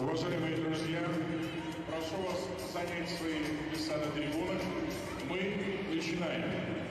Уважаемые друзья, прошу вас занять свои места на трибунах. Мы начинаем.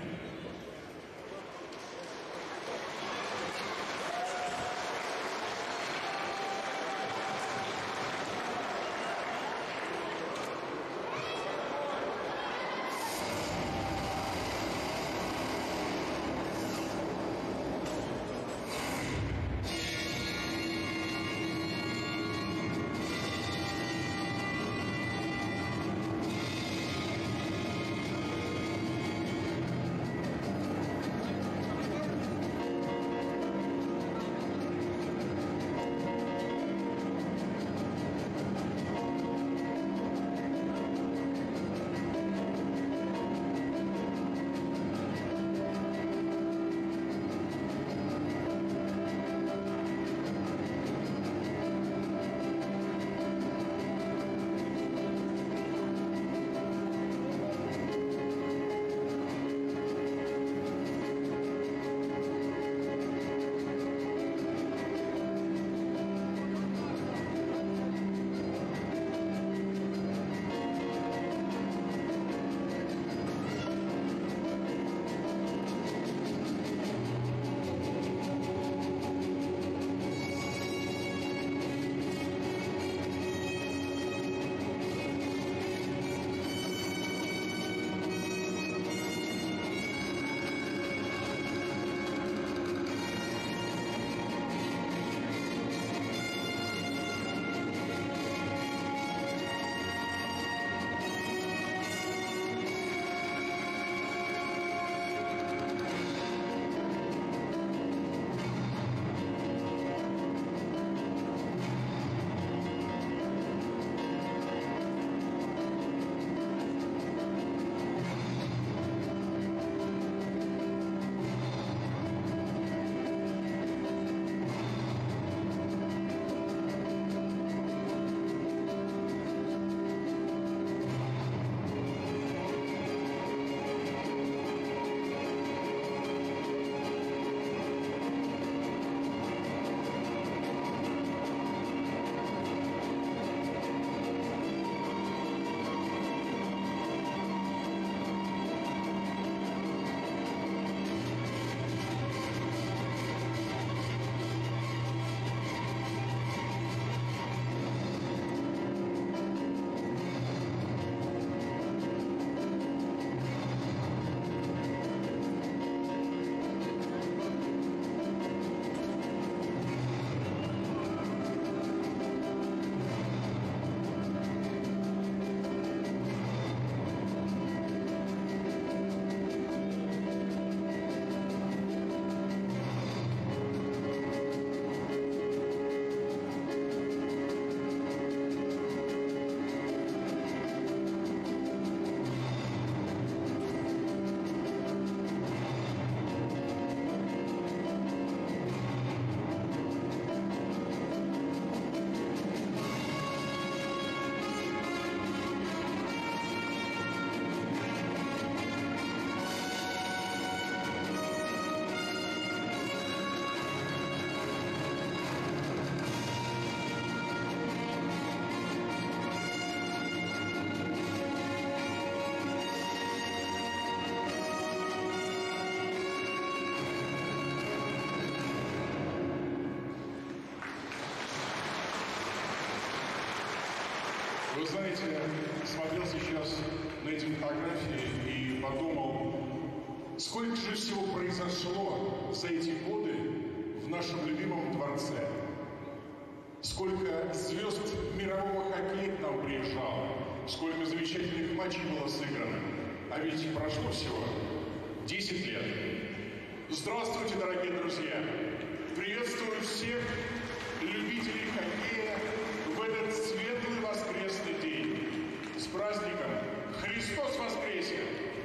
Вы знаете, смотрел сейчас на эти фотографии и подумал, сколько же всего произошло за эти годы в нашем любимом дворце. Сколько звезд мирового хоккея к нам приезжало, сколько замечательных матчей было сыграно. А ведь прошло всего 10 лет. Здравствуйте, дорогие друзья! Приветствую всех любителей хоккея в этот светлый воскресный день. С праздником! Христос воскресе!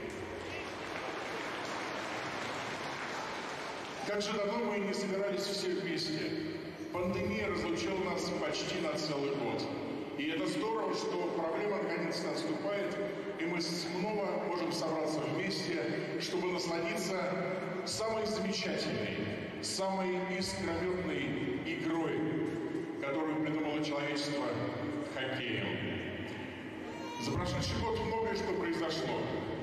Как же давно мы не собирались все вместе. Пандемия разлучила нас почти на целый год. И это здорово, что проблема наконец-то отступает, и мы снова можем собраться вместе, чтобы насладиться самой замечательной, самой искрометной игрой, которую придумало человечества хоккеем. За прошедший год многое что произошло.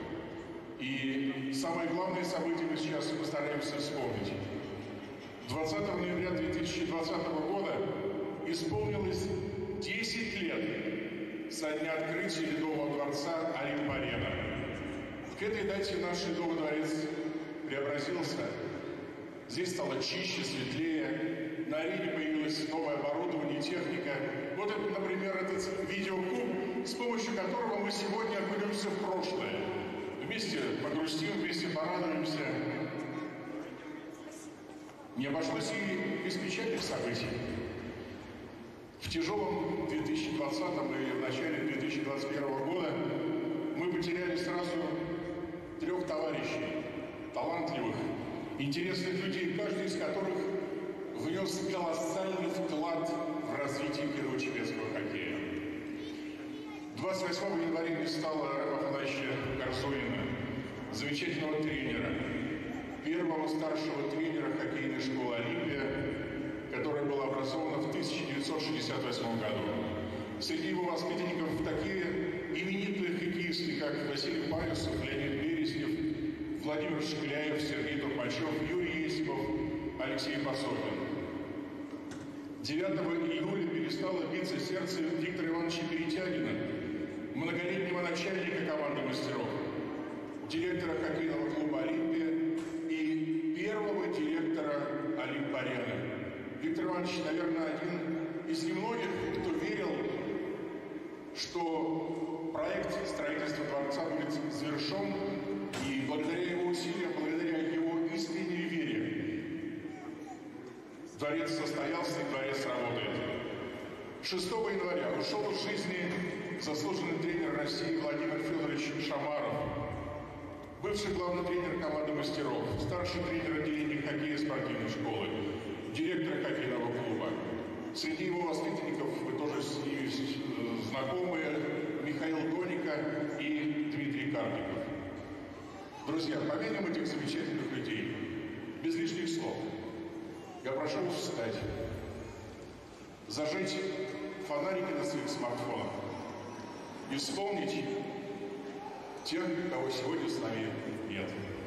И самое главное событие мы сейчас постараемся вспомнить. 20 ноября 2020 года исполнилось 10 лет со дня открытия Ледового дворца Олимп-Арена. К этой дате наш Ледовый дворец преобразился. Здесь стало чище, светлее, на арене появилось новое оборудование и техника. Вот, это, например, этот видеоклуб, с помощью которого мы сегодня окунемся в прошлое. Вместе погрустим, вместе порадуемся. Не обошлось и без печальных событий. В тяжелом 2020 и в начале 2021 года мы потеряли сразу 3 товарищей, талантливых, интересных людей, каждый из которых внес колоссальный вклад в развитие кирово-чепецкого хоккея. 28 января не стало Рэма Афанасьевича Корзунина, замечательного тренера, первого старшего тренера хоккейной школы «Олимпия», которая была образована в 1968 году. Среди его воспитанников такие именитые хоккеисты, как Василий Павесов, Леонид Береснев, Владимир Шкляев, Сергей Турмачев, Юрий Есипов, Алексей Посокин. 9 июля перестало биться сердце Виктора Ивановича Перетягина, многолетнего начальника команды мастеров, директора хоккейного клуба «Олимпия» и первого директора Олимп-Арены. Виктор Иванович, наверное, один из немногих, кто верил, что проект строительства дворца будет завершен, и благодаря его усилиям, благодаря его искренней вере, дворец состоялся и дворец работает. 6 января ушел из жизни заслуженный тренер России Владимир Федорович Шамаров, бывший главный тренер команды мастеров, старший тренер отделения хоккея спортивной школы, директор хоккейного клуба. Среди его воспитанников вы тоже с ними знакомы: Михаил Доника и Дмитрий Карпиков. Друзья, помянем этих замечательных людей. Без лишних слов. Я прошу вас встать, зажечь фонарики на своих смартфонах и вспомнить тех, кого сегодня с нами нет.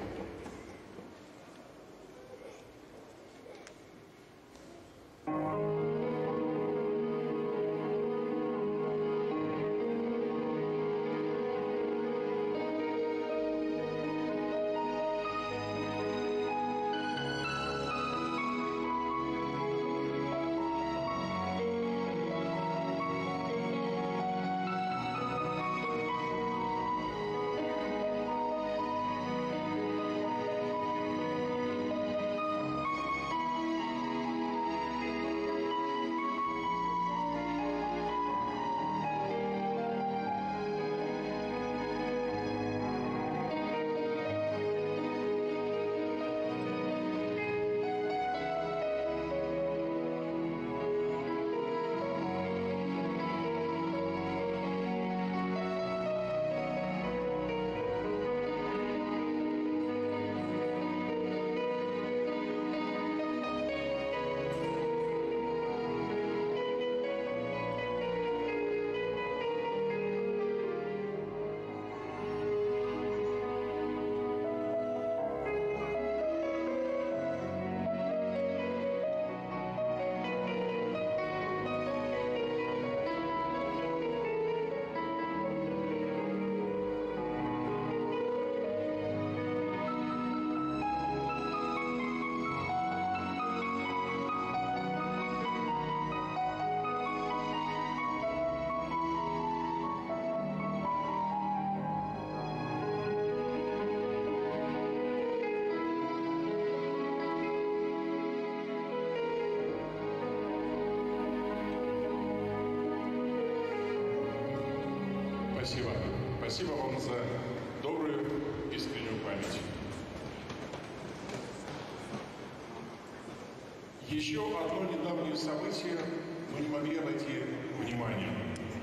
Спасибо. Спасибо вам за добрую, искреннюю память. Еще одно недавнее событие мы не могли обойти вниманием.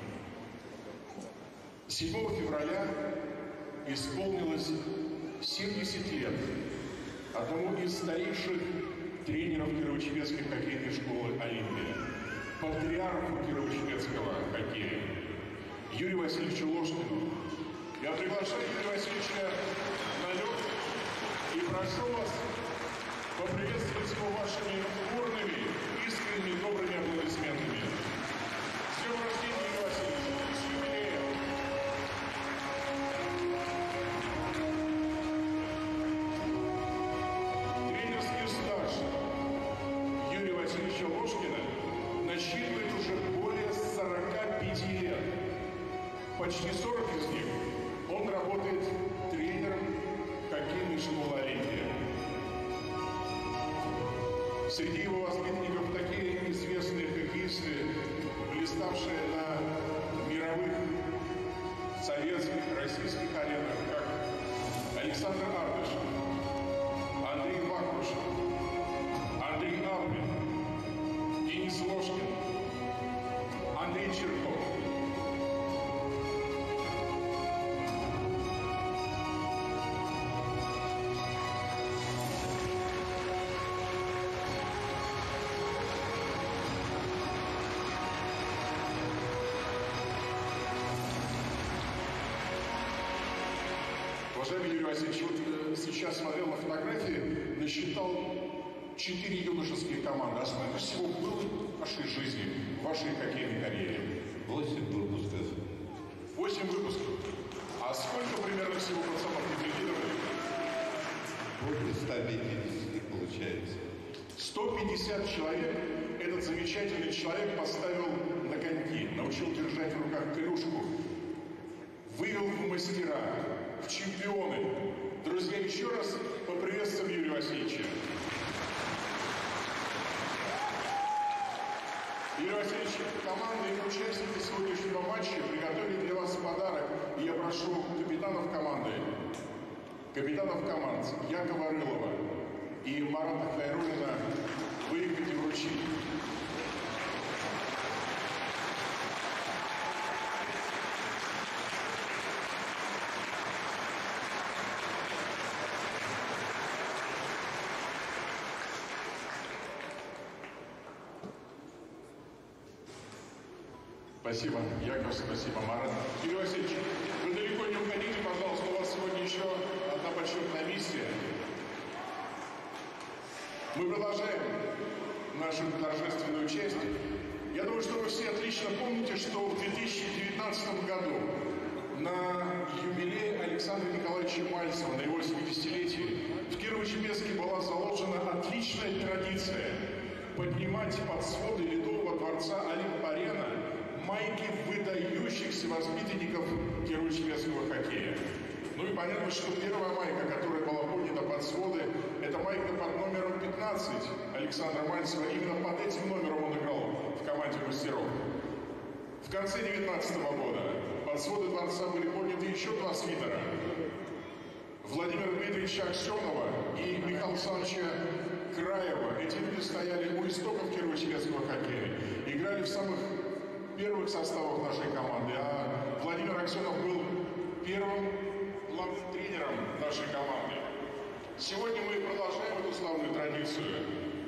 7 февраля исполнилось 70 лет одному из старейших тренеров Кирово-Чепецкой хоккейной школы «Олимпия», патриарху Кирово-Чепецкого Юрию Васильевичу Ложкину. Я приглашаю Юрия Васильевича на лед и прошу вас поприветствовать его вашими бурными, искренними, добрыми аплодисментами. С днем рождения, Юрий Васильевич! С юбилеем! Тренерский стаж Юрия Васильевича Ложкина насчитывает уже более 45 лет. Почти 40 из них он работает тренером хоккейной школы «Олимпия». Среди его воспитанников такие известные хоккеисты, блиставшие на мировых, советских, российских аренах, как Александр Ардышев, Андрей Вакрушев, Андрей Алпин, Денис Ложкин, Андрей Черков. Уважаемый Юрий Васильевич, вот сейчас смотрел на фотографии, насчитал 4 юношеские команды. А сколько всего было в вашей жизни, в вашей хоккейной карьере? 8 выпусков. 8 выпусков. А сколько примерно всего пацанов не тренировали? Более 150 получается. 150 человек этот замечательный человек поставил на коньки, научил держать в руках клюшку, вывел в мастера, в чемпионы. Друзья, еще раз поприветствуем Юрия Васильевича. Юрий Васильевич, команда и участники сегодняшнего матча приготовили для вас подарок. И я прошу капитанов команд Якова Рылова и Марата Хайруллина выехать и вручить. Спасибо, Яков, спасибо, Марат. Юрий Васильевич, вы далеко не уходите, пожалуйста, у вас сегодня еще одна почетная миссия. Мы продолжаем нашу торжественную часть. Я думаю, что вы все отлично помните, что в 2019 году на юбилей Александра Николаевича Мальцева, на его 70-летие, в Кирово-Чепецке была заложена отличная традиция поднимать под своды Ледового дворца Олимп-Арена майки выдающихся воспитанников кирово-чепецкого хоккея. Ну и понятно, что первая майка, которая была поднята под своды, это майка под номером 15 Александра Мальцева. Именно под этим номером он играл в команде мастеров. В конце 2019 года под своды дворца были подняты еще два свитера. Владимира Дмитриевича Аксенова и Михаила Александровича Краева. Эти люди стояли у истоков кирово-чепецкого хоккея. Играли в самых первых составах нашей команды. А Владимир Аксенов был первым главным тренером нашей команды. Сегодня мы продолжаем эту славную традицию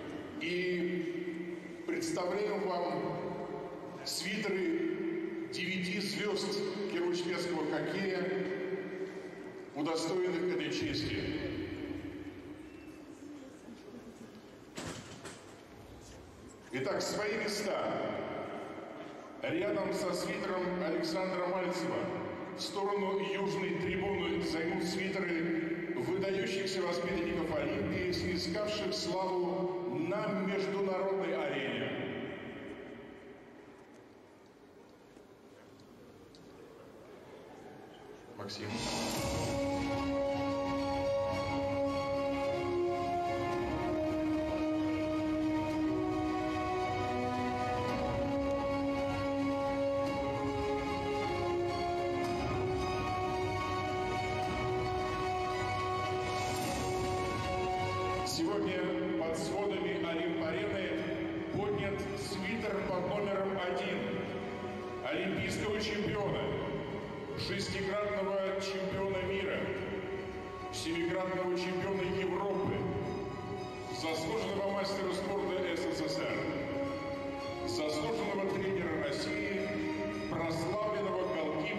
и представляем вам свитеры 9 звезд кирово-чепецкого хоккея, удостоенных этой чести. Итак, свои места рядом со свитером Александра Мальцева в сторону южной трибуны займут свитеры выдающихся воспитанников Олимпии, снискавших славу на международной арене. Максим. Сегодня под сводами Олимп-арены поднят свитер под номером 1 олимпийского чемпиона, 6-кратного чемпиона мира, 7-кратного чемпиона Европы, заслуженного мастера спорта СССР, заслуженного тренера России, прославленного голкипера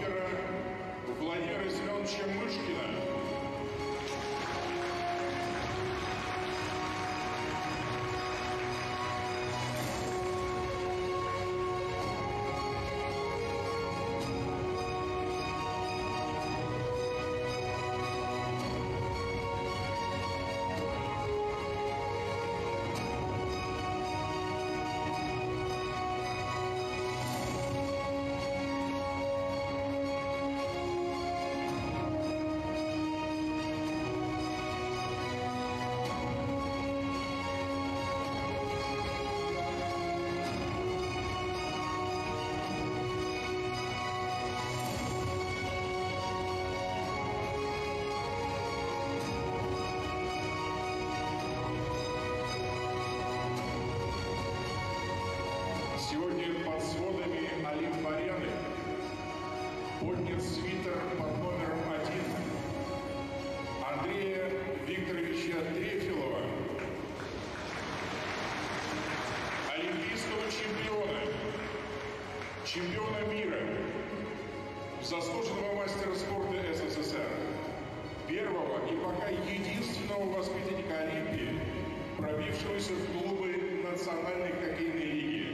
чемпиона мира, заслуженного мастера спорта СССР, первого и пока единственного воспитанника Олимпии, пробившегося в клубы Национальной хоккейной лиги.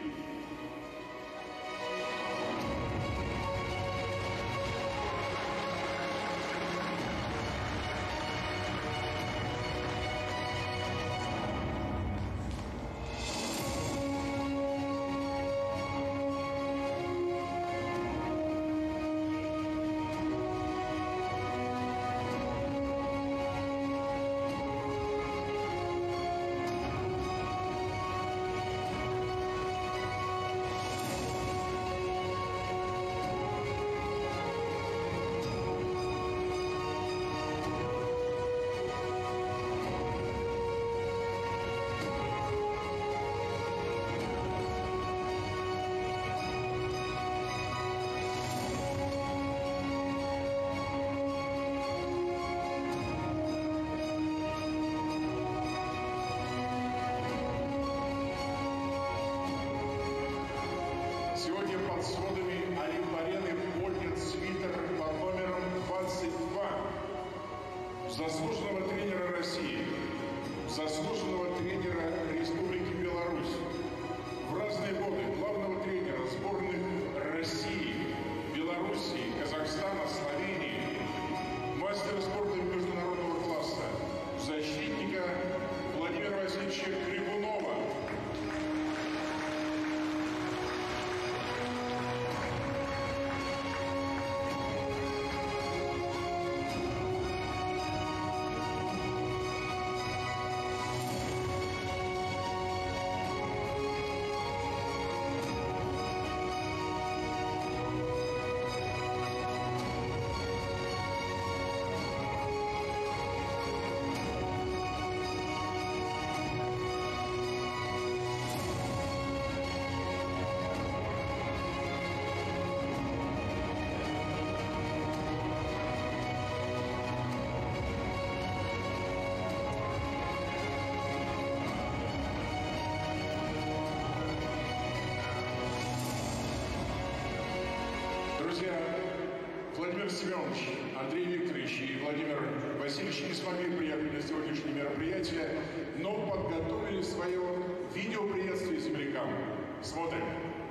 Сегодня под сводами Олимп-арены поднят свитер под номером 22 заслуженного тренера России, заслуженного тренера Республики Беларусь, в разные годы главного тренера сборных России, Белоруссии, Казахстана, Словении, мастера спорта международного класса, защитника Владимира Васильевича Крикунова. Друзья, Владимир Семенович, Андрей Викторович и Владимир Васильевич не смогли приехать на сегодняшнее мероприятие, но подготовили свое видеоприветствие землякам. Смотрим.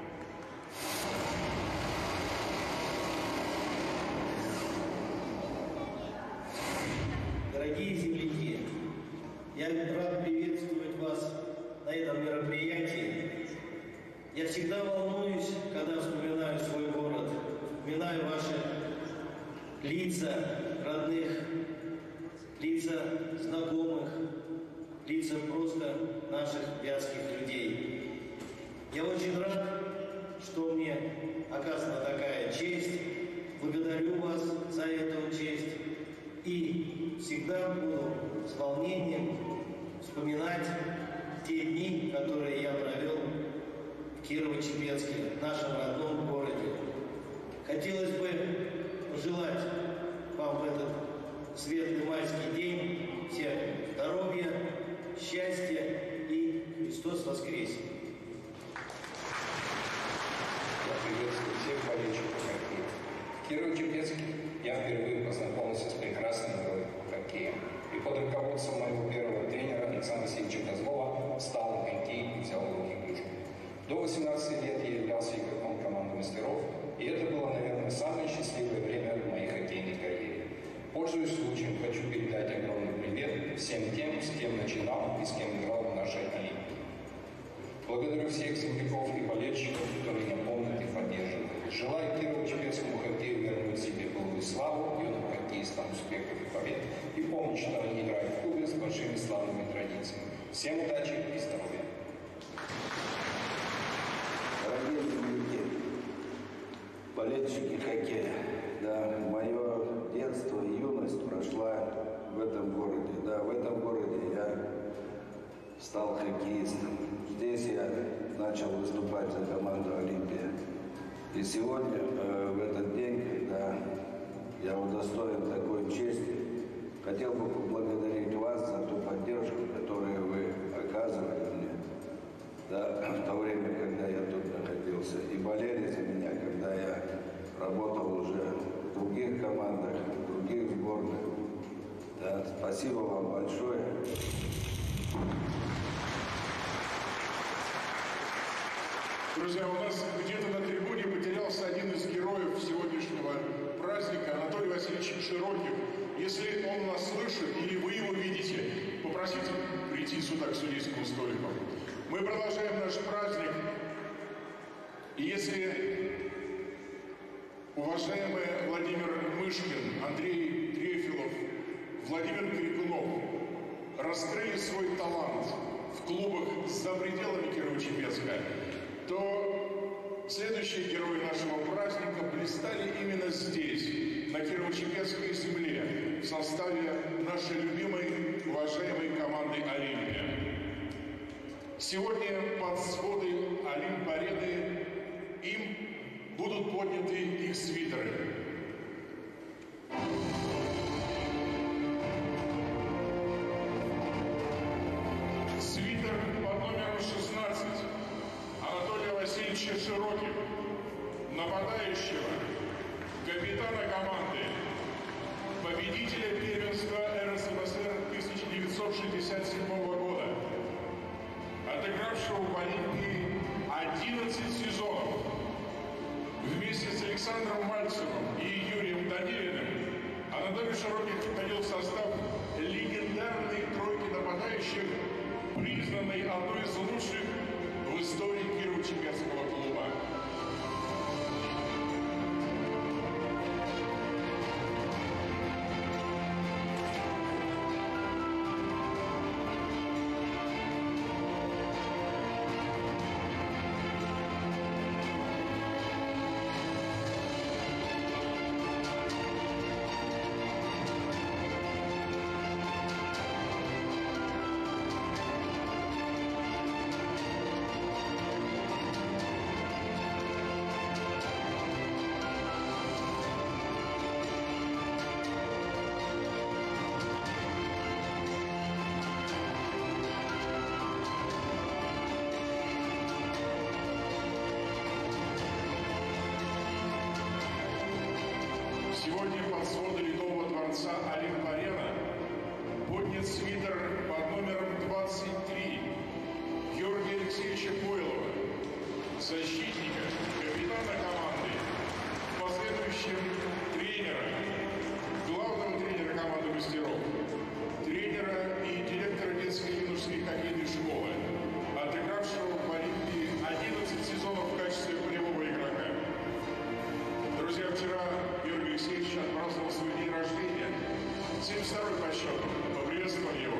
Дорогие земляки, я рад приветствовать вас на этом мероприятии. Я всегда волнуюсь, когда вспоминаю свой город, вспоминаю ваши лица родных, лица знакомых, лица просто наших вятских людей. Я очень рад, что мне оказана такая честь. Благодарю вас за эту честь. И всегда буду с волнением вспоминать те дни, которые я провел в Кирово-Чепецке, нашем родном городе. Хотелось бы пожелать вам в этот светлый майский день всех здоровья, счастья и Христос воскресе! Я приветствую всех болельщиков хоккея. В Кирово-Чепецке я впервые познакомился с прекрасной игрой хоккея. И под руководством моего первого тренера Александра Васильевича Козлова встал на хоккей и взял в руки игрушку. До 18 лет я являлся игроком команды мастеров, и это было, наверное, самое счастливое время в моей хоккейной карьере. Пользуясь случаем, хочу передать огромный привет всем тем, с кем начинал и с кем играл в нашей Олимпии. Благодарю всех земляков и болельщиков, кто меня помнит и поддерживает. Желаю Кирово-Чепецкому хоккею вернуть себе былую славу, юным хоккеистам успехов и побед. И помнить, что они играют в клубе с большими славными традициями. Всем удачи и здоровья! Дорогие земляки, болельщики хоккея, да, мое детство и юность прошла в этом городе. Да, в этом городе я стал хоккеистом. Здесь я начал выступать за команду «Олимпия». И сегодня, в этот день, когда я удостоен такой чести, хотел бы поблагодарить вас за ту поддержку, которую вы оказывали мне, да, в то время, когда я тут находился, и болели за Друзья, у нас где-то на трибуне потерялся один из героев сегодняшнего праздника, Анатолий Васильевич Широких. Если он нас слышит или вы его видите, попросите прийти сюда к судейскому столику. Мы продолжаем наш праздник. И если уважаемые Владимир Мышкин, Андрей Трефилов, Владимир Крикунов раскрыли свой талант в клубах за пределами Кирово-Чепецка, то следующие герои нашего праздника блистали именно здесь, на Кирово-Чепецкой земле, в составе нашей любимой, уважаемой команды «Олимпия». Сегодня под своды Олимп-арены им будут подняты их свитеры. Свитер под номером 16 Анатолия Васильевича Широких, нападающего, капитана команды, победителя первенства РСФСР 1967 года, отыгравшего в Олимпии 11 сезонов. Вместе с Александром Мальцевым и Юрием Данилиным Анатолий Широких входил в состав легендарной тройки нападающих, признанной одной из лучших в истории Кирово-Чепецкого клуба. Сегодня под своды Ледового дворца Олимп-арена поднят свитер под номером 23 Георгия Алексеевича Пойлова, защитника, капитана команды, в последующем тренера, главного тренера команды мастеров, тренера и директора детской и юношеской хоккейной школы, отыгравшего в Олимпии 11 сезонов в качестве полевого игрока. Друзья, вчера Георгий Алексеевич отпраздновал свой день рождения. 72-й по счету. Поприветствуем его.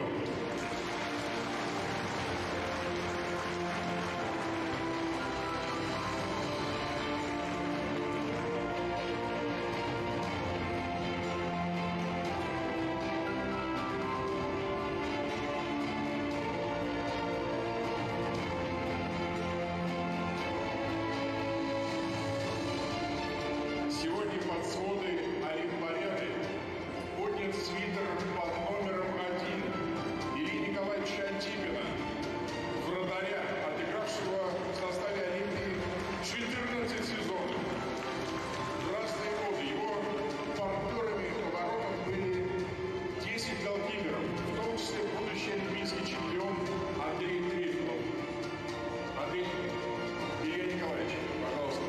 Сегодня под своды Олимп-арены поднят свитер под номером 1 Ильи Николаевича Антипина, вратаря, отыгравшего в составе Олимпии 14 сезонов. В разные годы его партнерами по воротам были 10 голкиперов, в том числе будущий олимпийский чемпион Андрей Трефилов. Андрей Илья Николаевич, пожалуйста.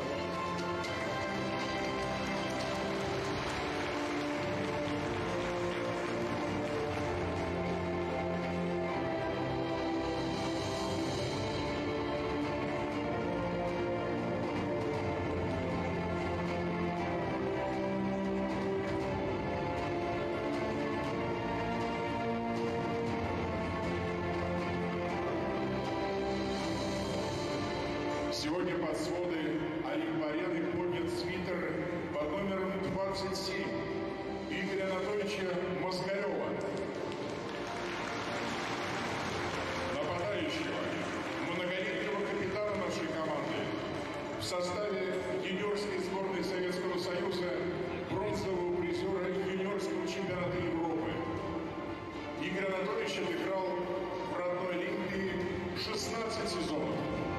Сегодня под своды Олимп-арены поднят свитер под номером 27 Игоря Анатольевича Москалева, нападающего, многолетнего капитана нашей команды, в составе юниорской сборной Советского Союза, бронзового призера юниорского чемпионата Европы. Игорь Анатольевич отыграл в родной Олимпии 16 сезонов.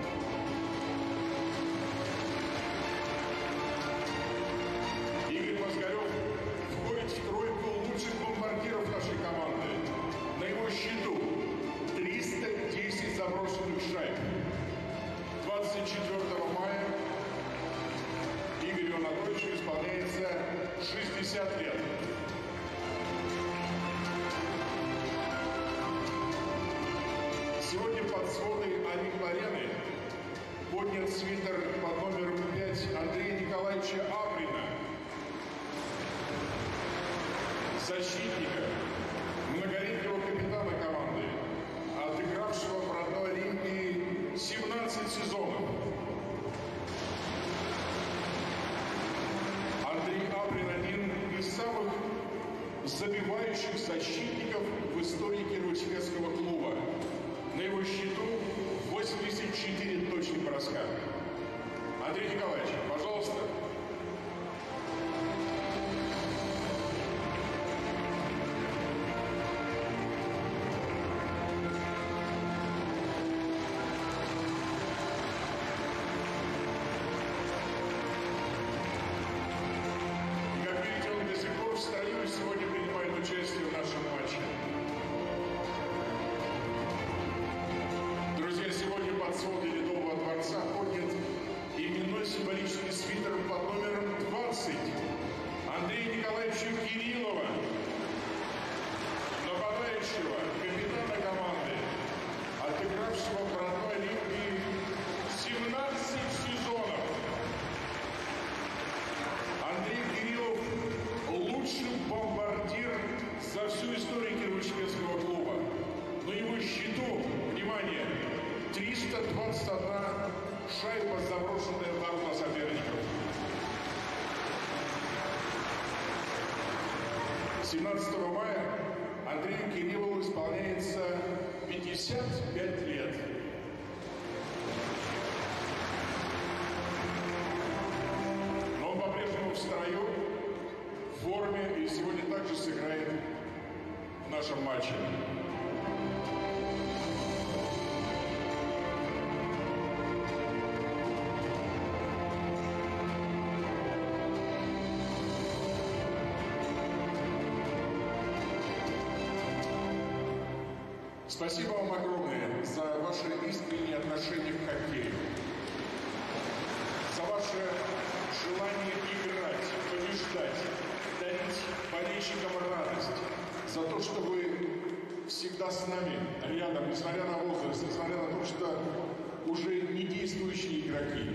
Игорь Москалев входит в тройку лучших бомбардиров нашей команды. На его счету 310 заброшенных шайб. 24 60 лет. Сегодня под своды Олимп-арены поднят свитер под номером 5 Андрея Николаевича Априна, защитника, многолетнего капитана команды, отыгравшего в родной Олимпии 17 сезонов. Андрей Априн – один из самых забивающих защитников в истории Кирово-Чепецкого клуба. На его счету 84 точных броска. Андрей Николаевич, пожалуйста. Как видите, он до сих пор в строю и сегодня принимает участие в нашем матче. Друзья, сегодня под своды Ледового дворца поднят именной символический свитер под номером 20 Андрея Николаевича Кириллова, нападающего, капитана команды, отыгравшего в родной Олимпии 17 сезонов. Андрей Кириллов – лучший бомбардир за всю историю Кирово-Чепецкого клуба. На его счету, внимание, 321 шайба, заброшенная в ворота соперников. 17 мая Андрею Кириллову исполняется 55 лет. Но он по-прежнему в строю, в форме и сегодня также сыграет в нашем матче. Спасибо вам огромное за ваше искреннее отношение к хоккею, за ваше желание играть, побеждать, дарить болельщикам радость, за то, что вы всегда с нами, рядом, несмотря на возраст, несмотря на то, что уже не действующие игроки.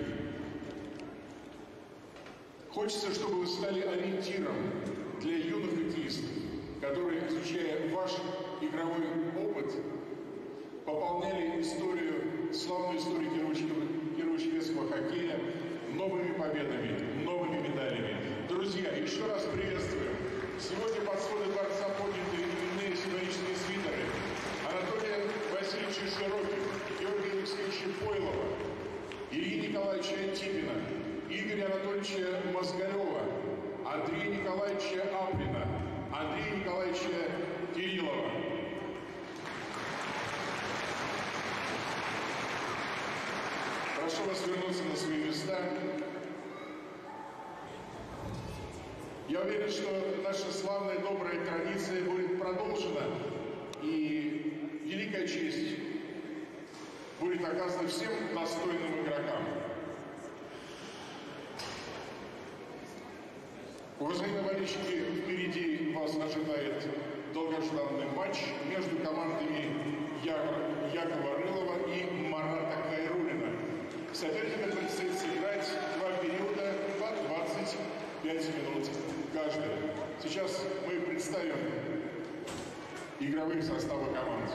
Хочется, чтобы вы стали ориентиром для юных хоккеистов, которые, изучая ваш игровой опыт, пополняли историю, славную историю Кирово-Чепецкого хоккея новыми победами, новыми медалями. Друзья, еще раз приветствую. Сегодня под своды дворца подняты именные символические свитеры Анатолия Васильевича Широких, Георгия Алексеевича Пойлова, Ильи Николаевича Антипина, Игоря Анатольевича Мозголева, Андрея Николаевича Априна, Андрея Николаевича Кириллова. Прошу вас вернуться на свои места. Я уверен, что наша славная добрая традиция будет продолжена, и великая честь будет оказана всем достойным игрокам. Уважаемые болельщики, впереди вас ожидает долгожданный матч между командами Якова Рылова и Марата Кайруллина. Соперникам предстоит сыграть 2 периода по 25 минут каждый. Сейчас мы представим игровые составы команд.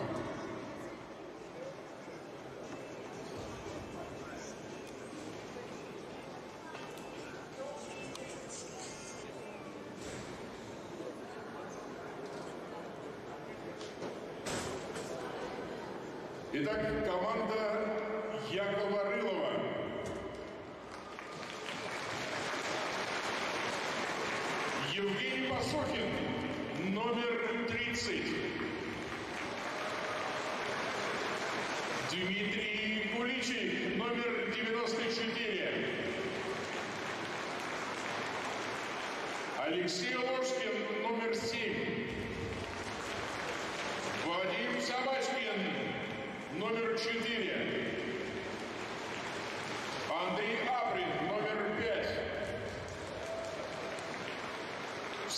Итак, команда Якова Рылова. Евгений Пасохин, номер 30. Дмитрий Куличик, номер 94. Алексей Ложкин, номер 7. Вадим Собачкин, номер 4. Андрей Априн, номер 5.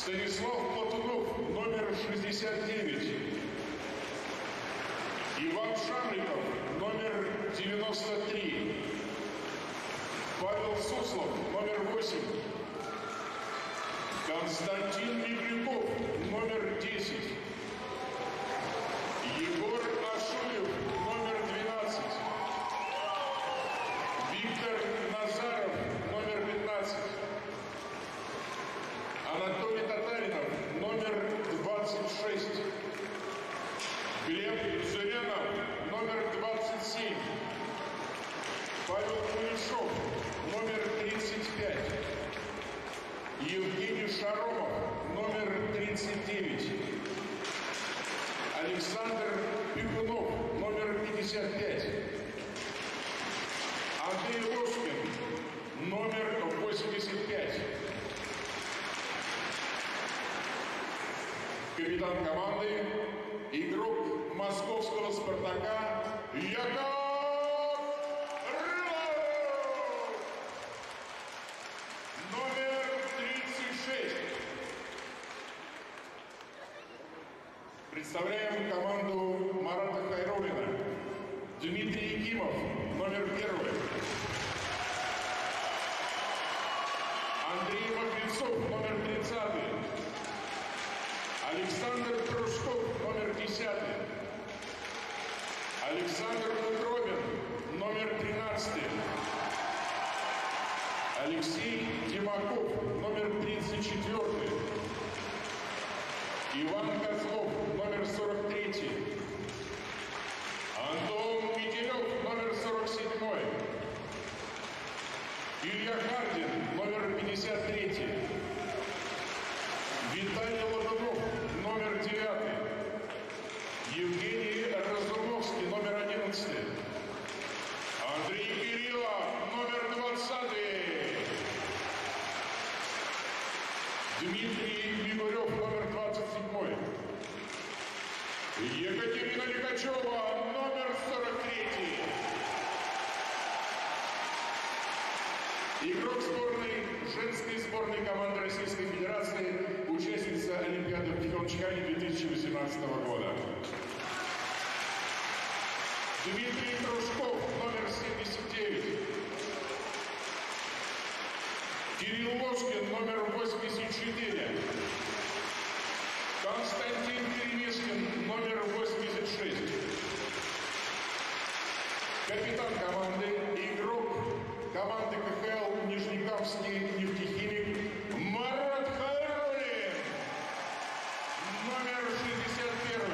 Станислав Платунов, номер 69. Иван Шарликов, номер 93. Павел Суслов, номер 8. Константин Мигляков, номер 10. Егор Ашуев, номер 12. Виктор Назаров, номер 15. Анатолий Татаринов, номер 26. Глеб Зырянов, номер 27. Павел Кулешов, номер 35. Евгений Шаромов, номер 39. Александр Бегунов, номер 55. Андрей Ложкин, номер 85. Капитан команды, игрок московского «Спартака» Яков Рылов, номер 36. Представляем команду Марата Хайруллина. Дмитрий Якимов, номер 1. Андрей Матвейцов, номер 30. Александр Трушков, номер 10. Александр Утробин, номер 13. Алексей Тимаков, номер 34. Иван Козлов, номер 43. Антон Метелев, номер 47. Илья Хардин, номер 53. Виталий Ладунов, номер 9. Евгений Разумовский, номер 11. Андрей Кириллов, номер 20. Дмитрий Мигурев, номер 27. Екатерина Лихачева, номер 43. Игрок женской сборной команды Российской Федерации, участница Олимпиады в Пхенчхане 2018 года. Дмитрий Трушков, номер 79. Кирилл Ложкин, номер 84. Константин Перемискин, номер 86. Капитан команды, игрок команды КХЛ Нижнекамский нефтехимик Марат Хайруллин, номер 61.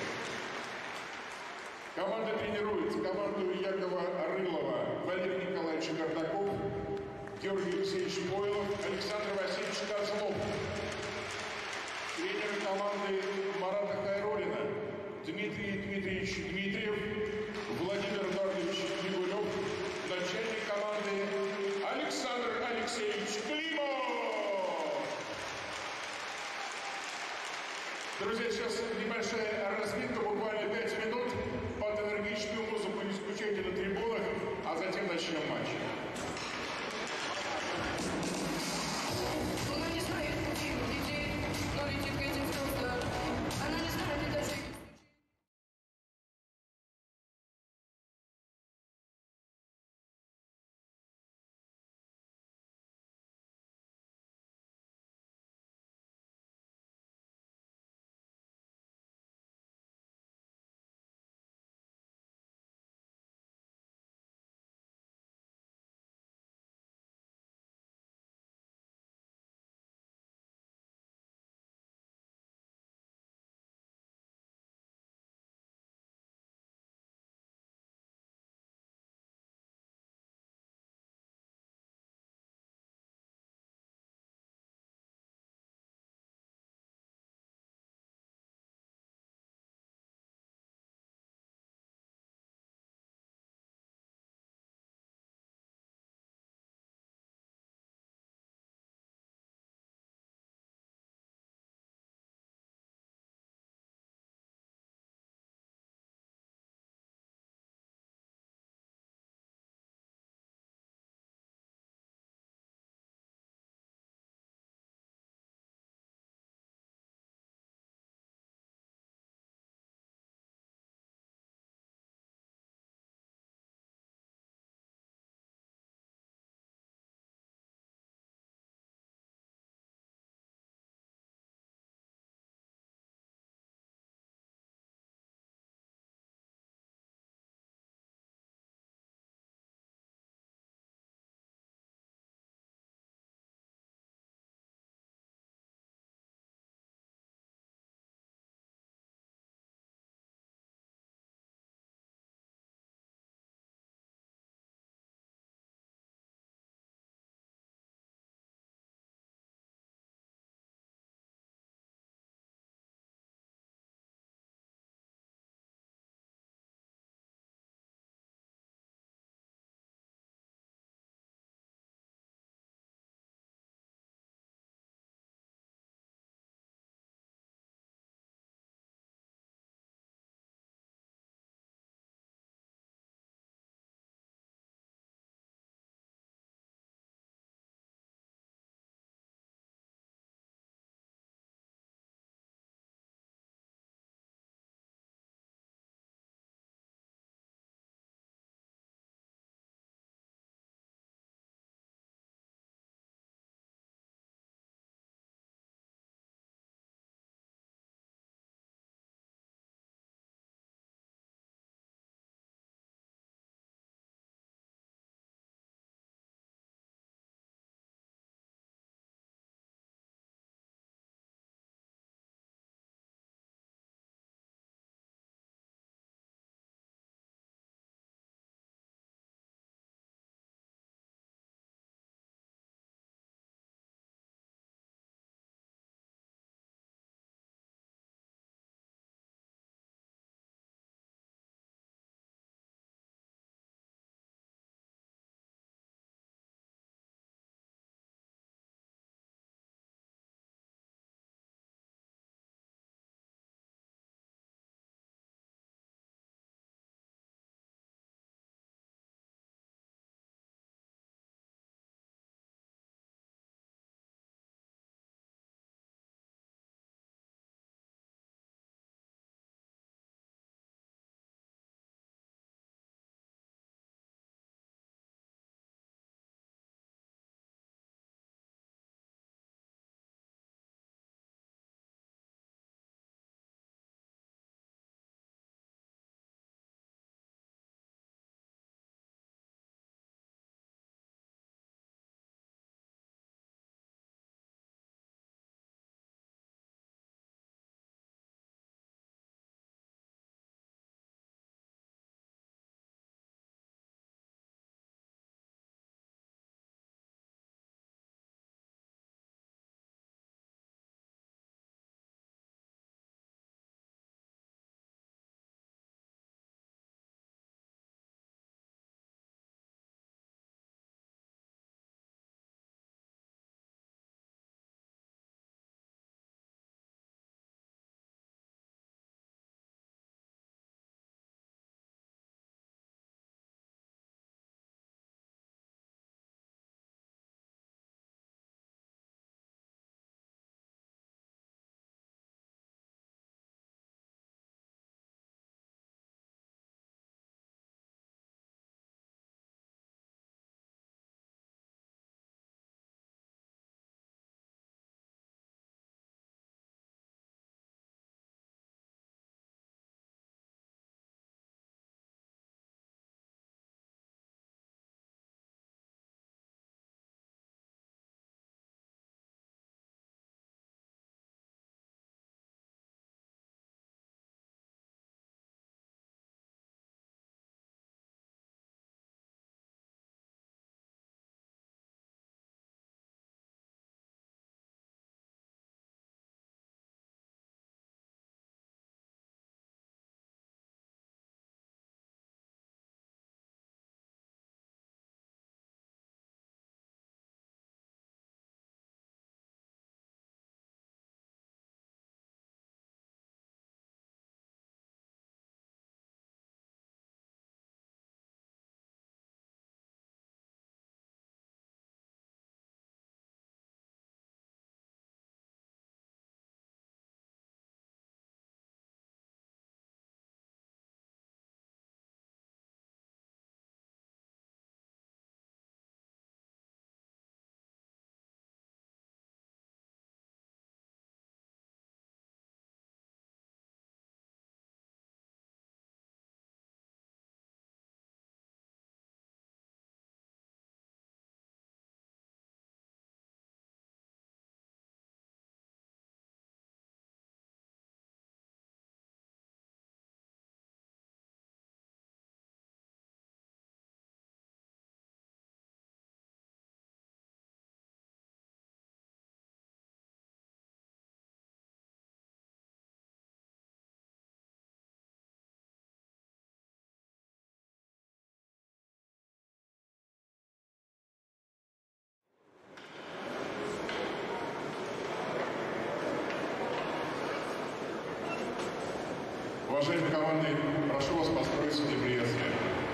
Команда тренирует команду Якова Рылова, Валерий Николаевич Гордаков, Георгий Алексеевич Бойлов, Александр Васильевич Козлов. Тренеры команды Марата Хайруллина, Дмитрий Дмитриевич Дмитриев, Владимир Эдуардович Мигулев, начальник команды Александр Алексеевич Климов. Друзья, сейчас небольшая разминка, буквально 5 минут, под энергичную музыку не скучайте на трибунах, а затем начнем матч. Уважаемые команды, прошу вас построиться для приветствия.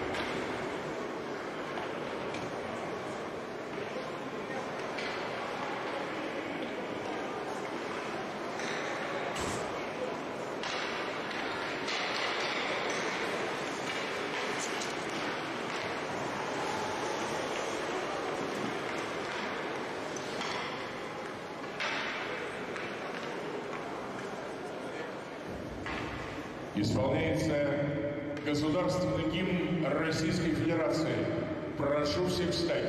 Исполняется государственный гимн Российской Федерации. Прошу всех встать.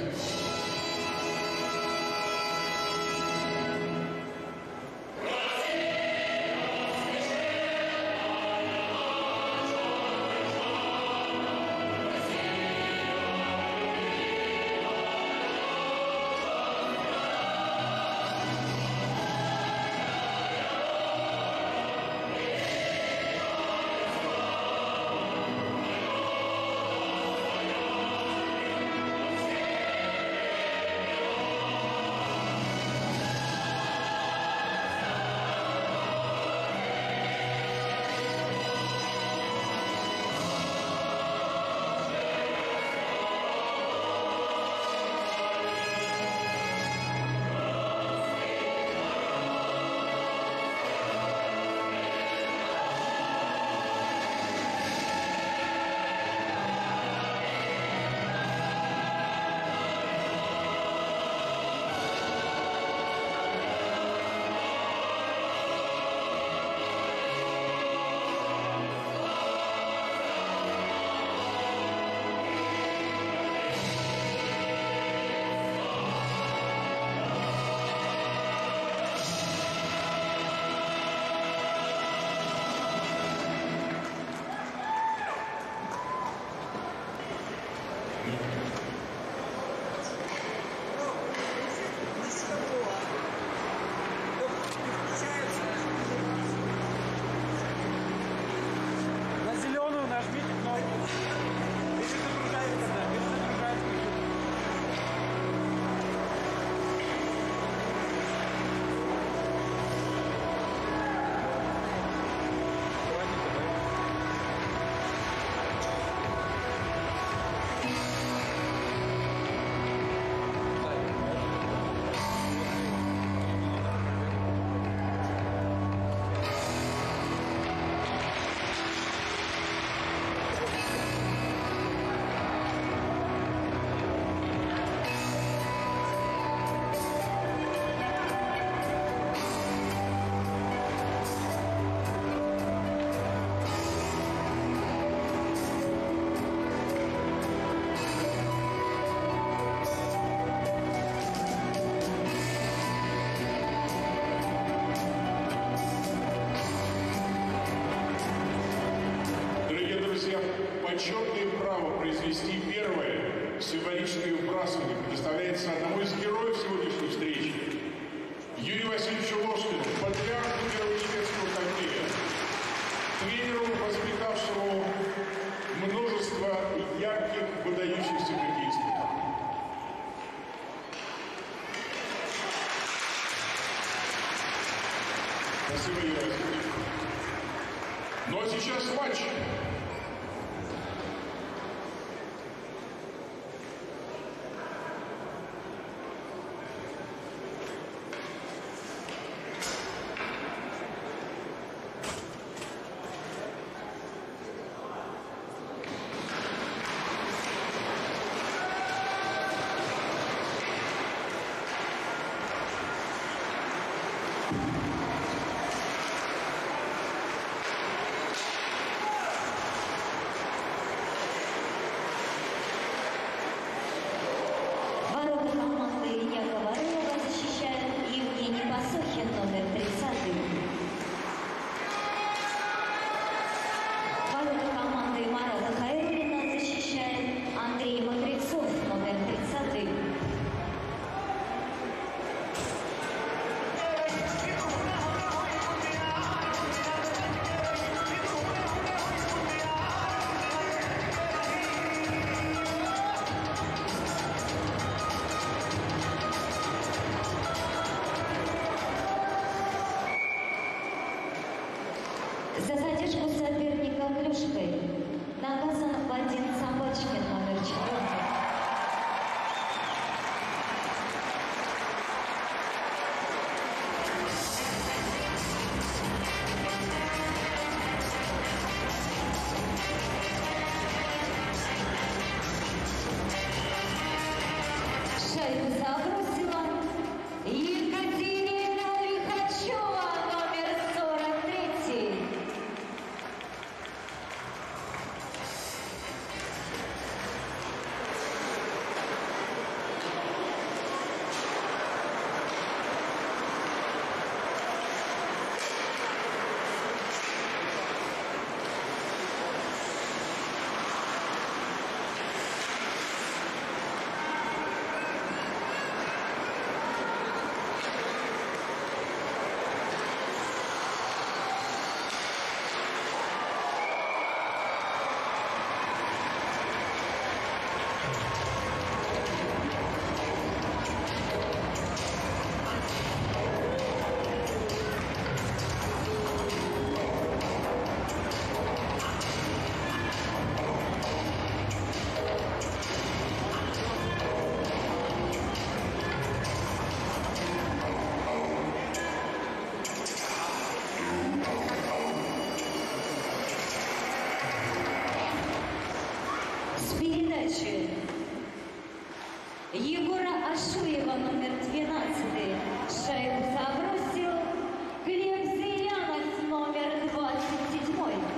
Почетное право произвести первое символическое выбрасывание предоставляется одному из героев сегодняшней встречи, Юрию Васильевичу Ложкину, патриарху первого немецкого хоккея, тренеру, воспитавшему множество ярких, выдающихся хоккеистов. Спасибо, Юрий Васильевич. Ну а сейчас матч. За задержку соперник клюшкой наказан Вадим Собачкин, номер 4. Шайбу забросила Екатерина Лихачева, номер 43. С передачи Егора Ашуева, номер 12. Шайбу забросил Глеб Зырянов, номер 27.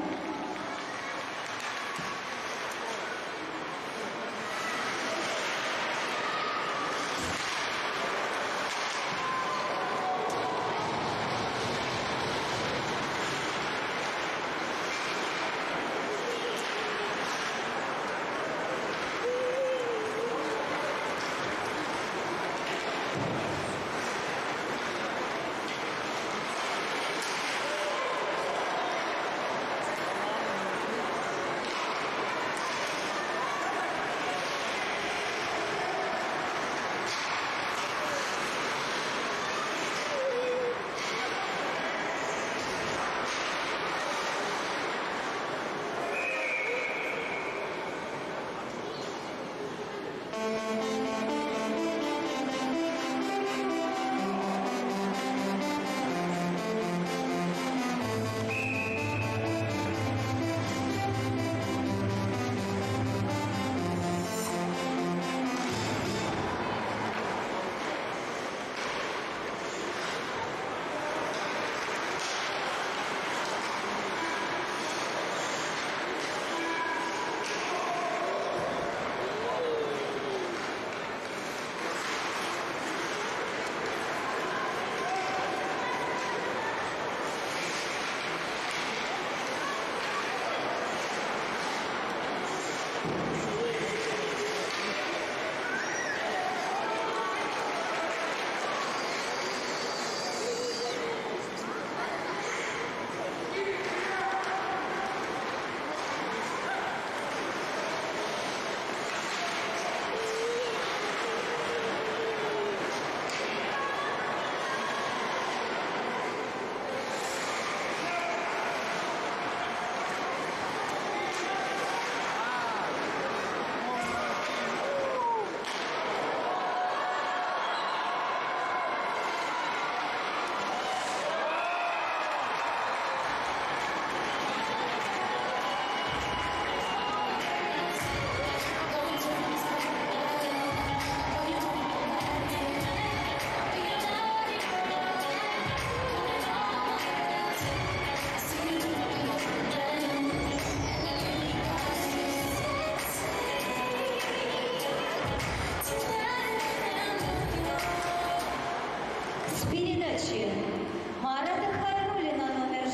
С передачи Марата Хайруллина, номер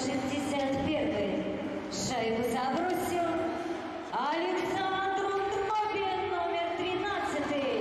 61. Шайбу забросил Александр Дробин, номер 13.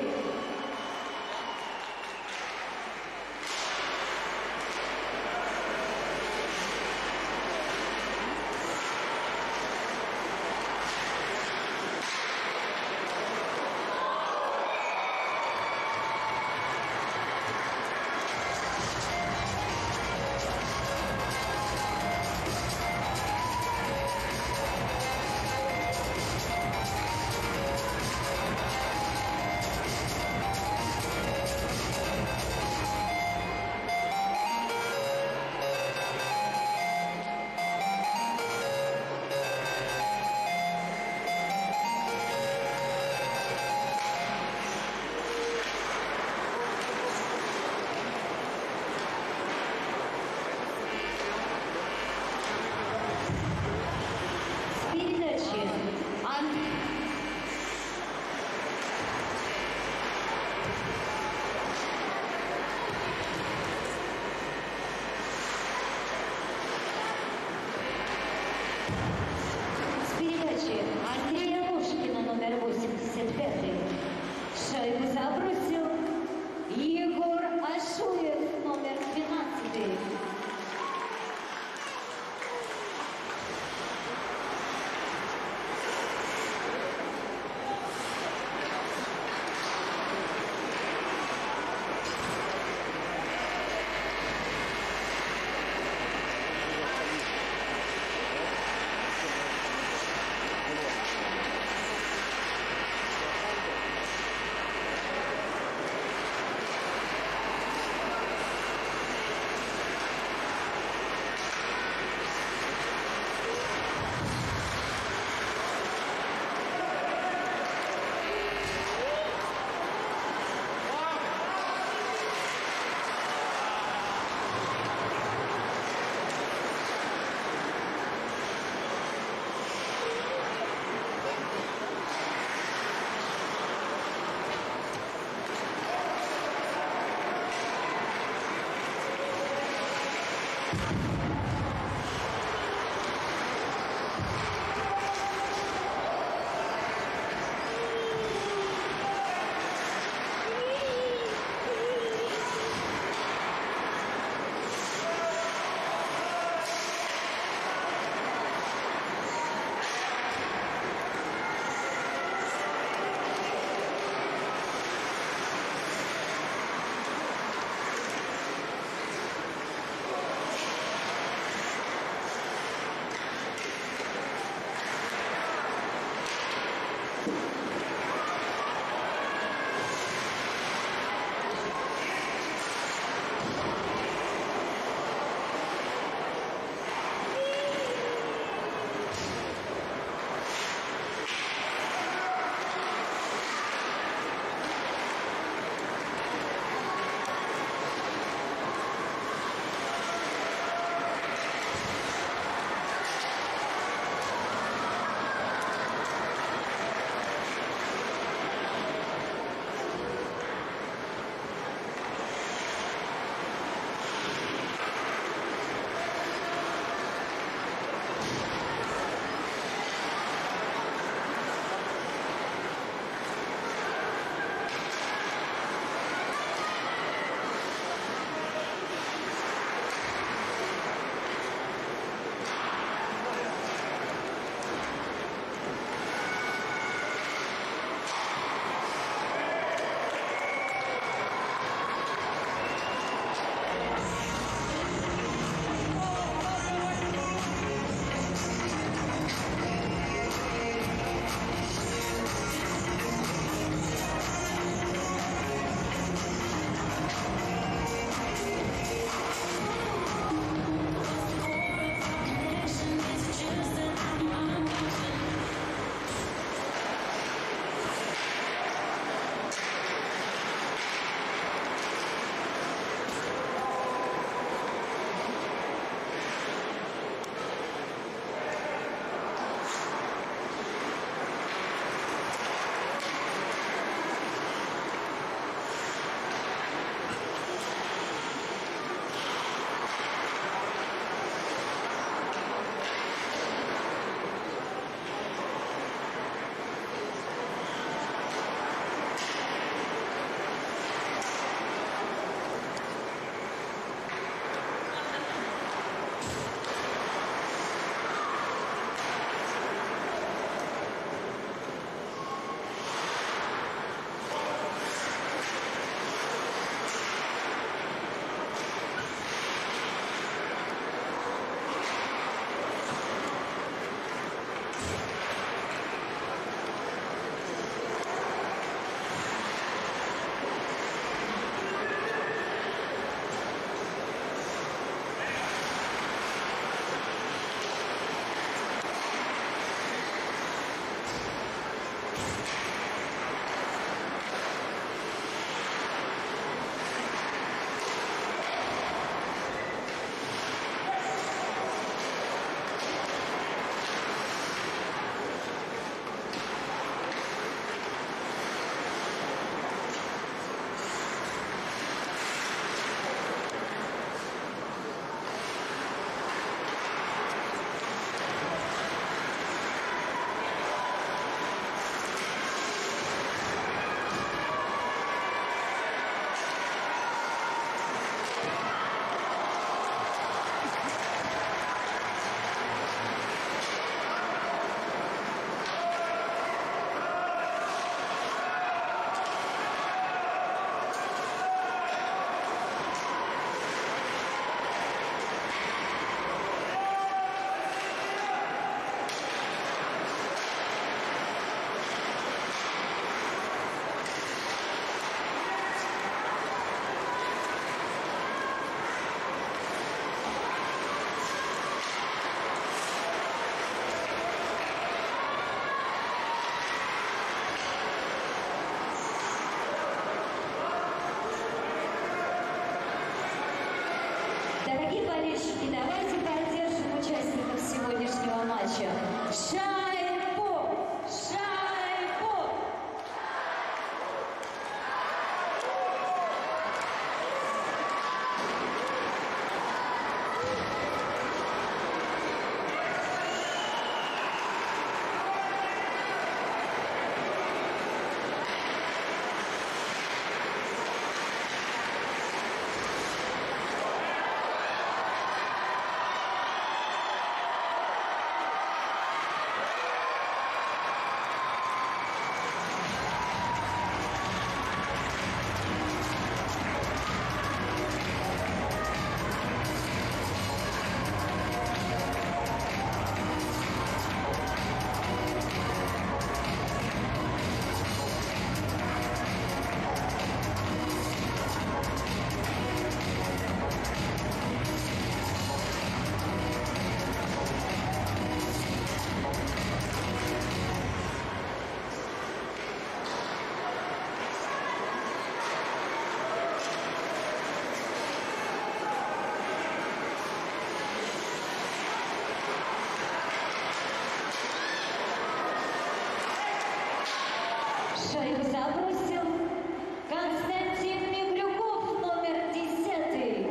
шайбу забросил Константин Мигрюков, номер 10.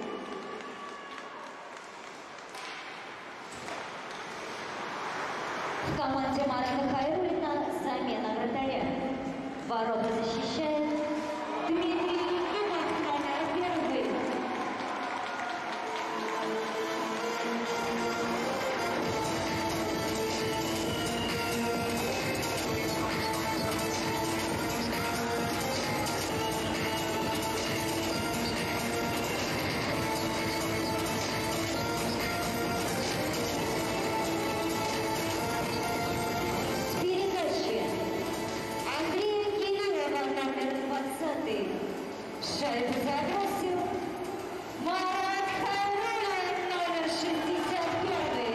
В команде Марата Хайрулина замена вратаря. Ворота защищает Дмитрий Юнов, номер 1. Шайбу забросил Марат Хайрулин, номер 61.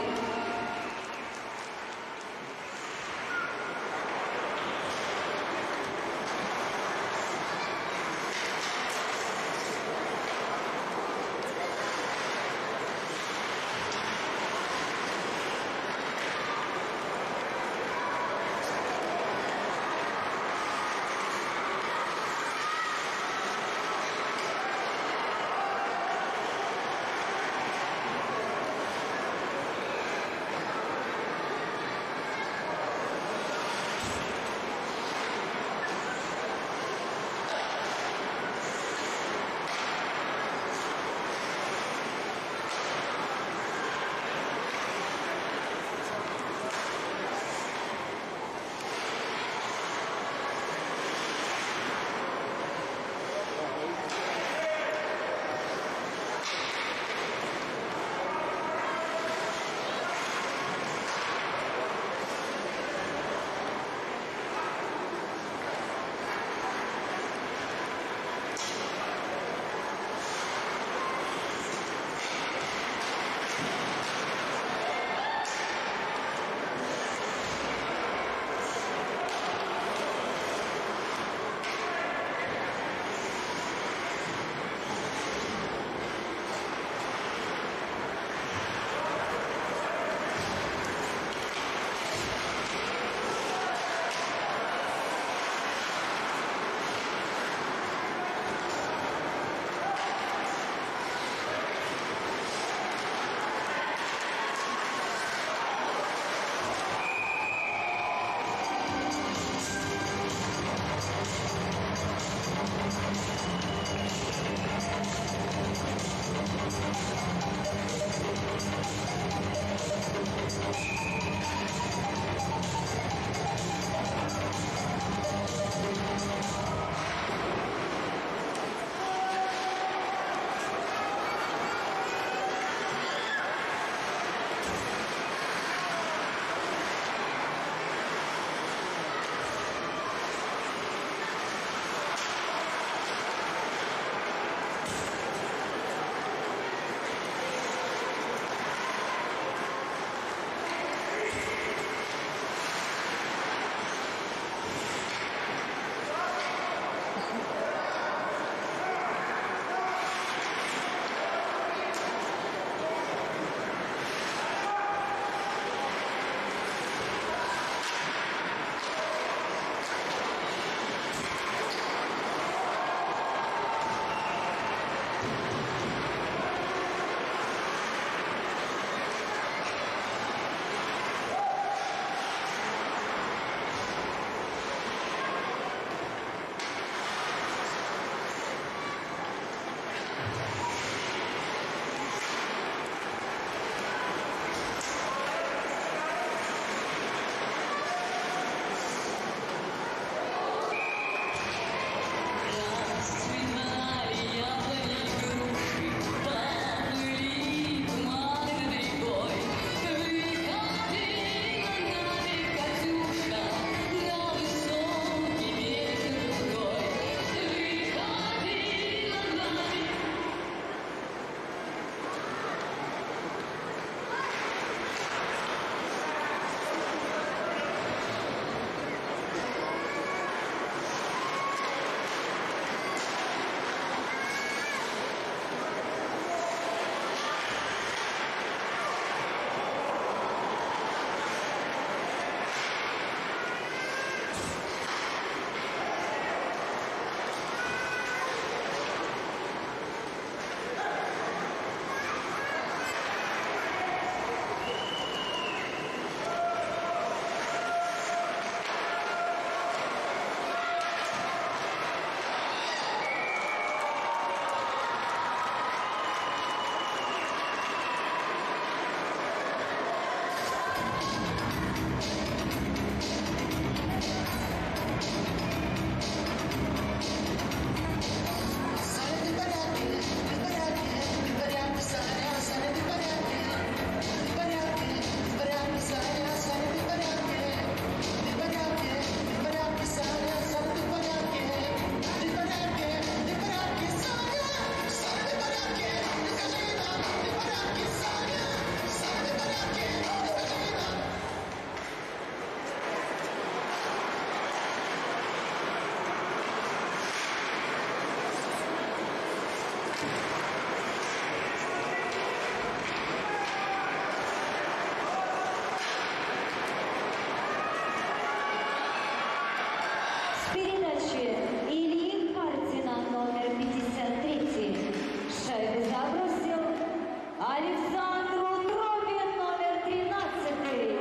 С передачи Ильи Хардина номер 53 шайбу забросил Александру Тропин номер 13.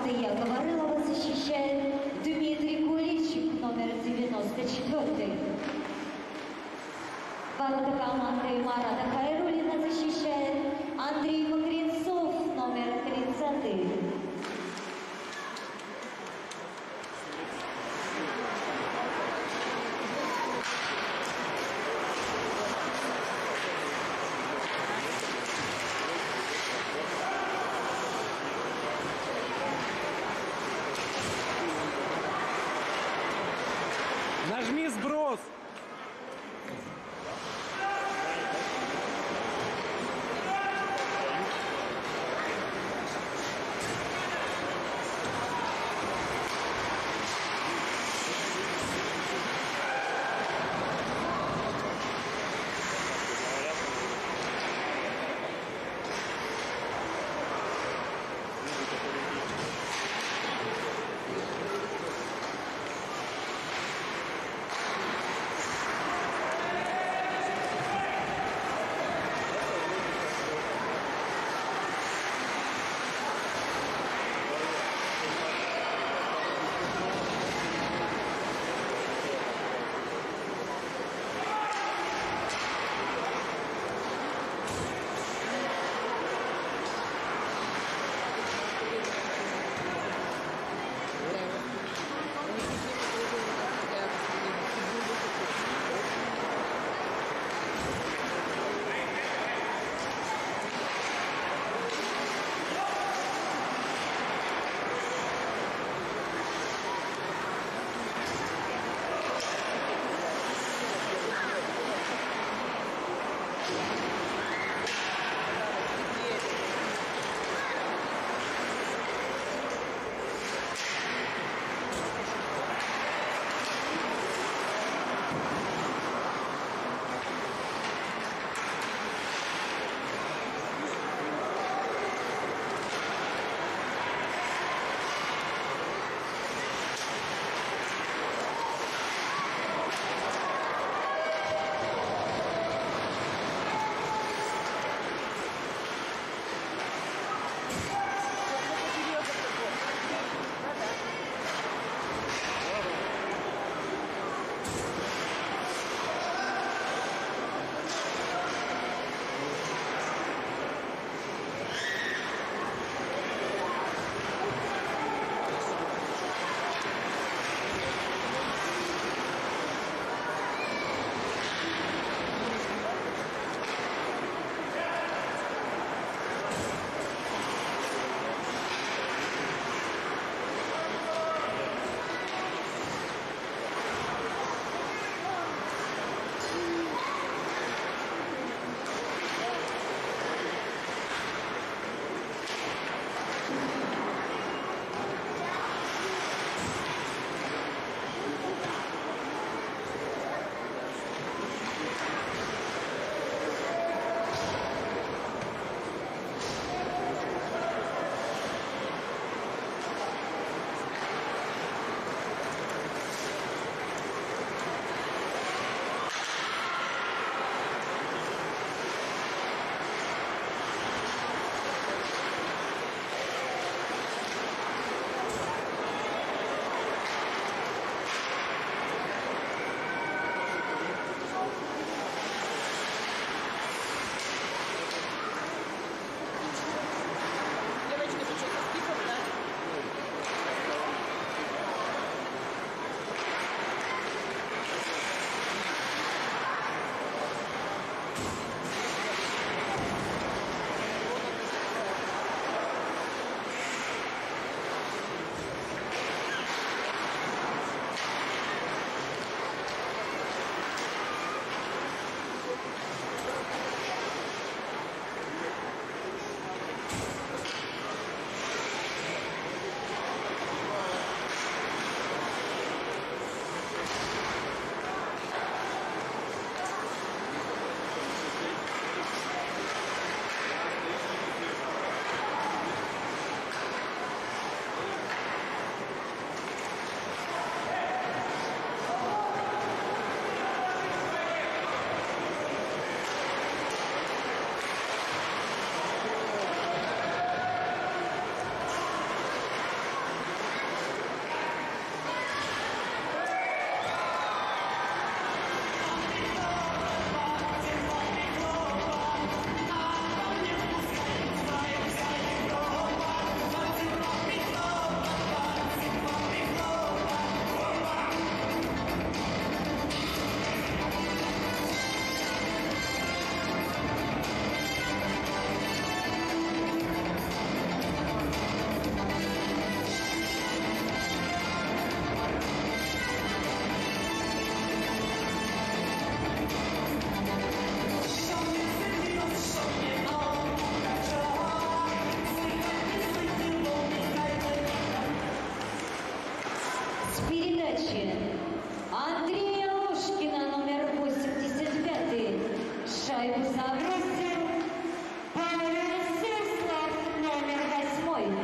Алтая Говорилова защищает Дмитрий Куличик, номер 94. Ворота команды Марата Хайруллина защищает Андрей Мокринцов, номер 30. Нажми сброс! свою загрузил Павел Суслов, номер 8.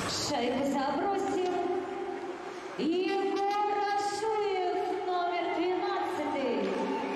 Шайбу забросил. Егор Ашуев, номер 12.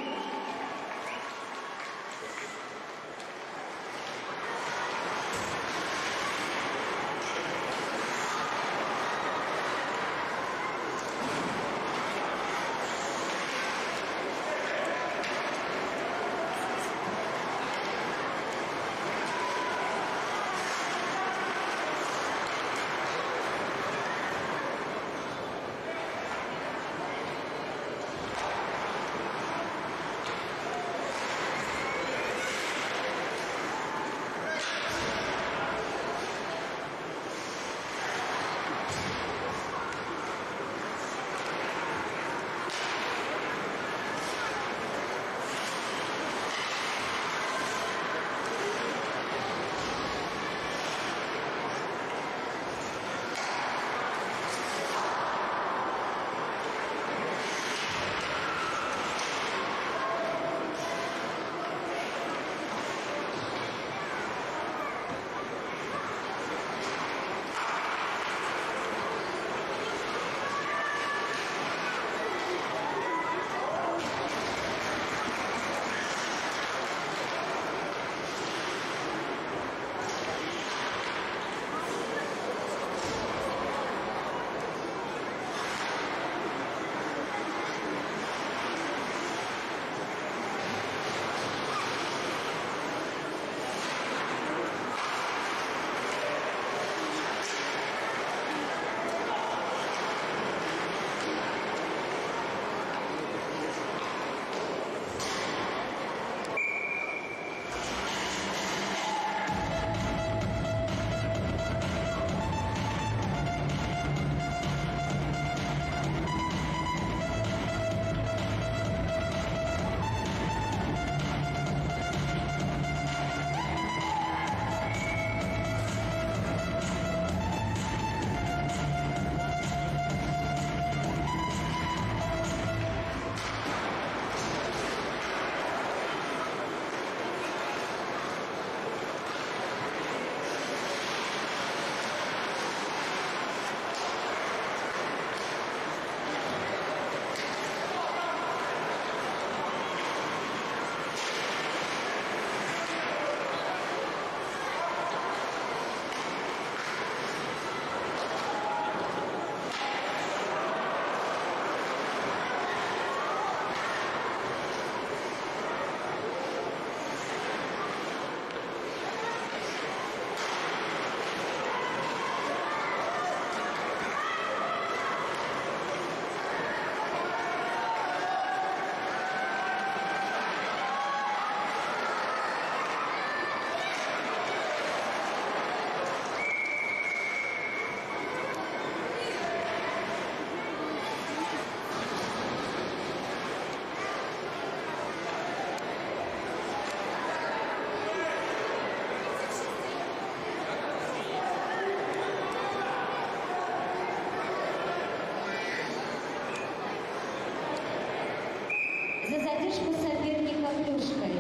За задержку соперника клюшкой.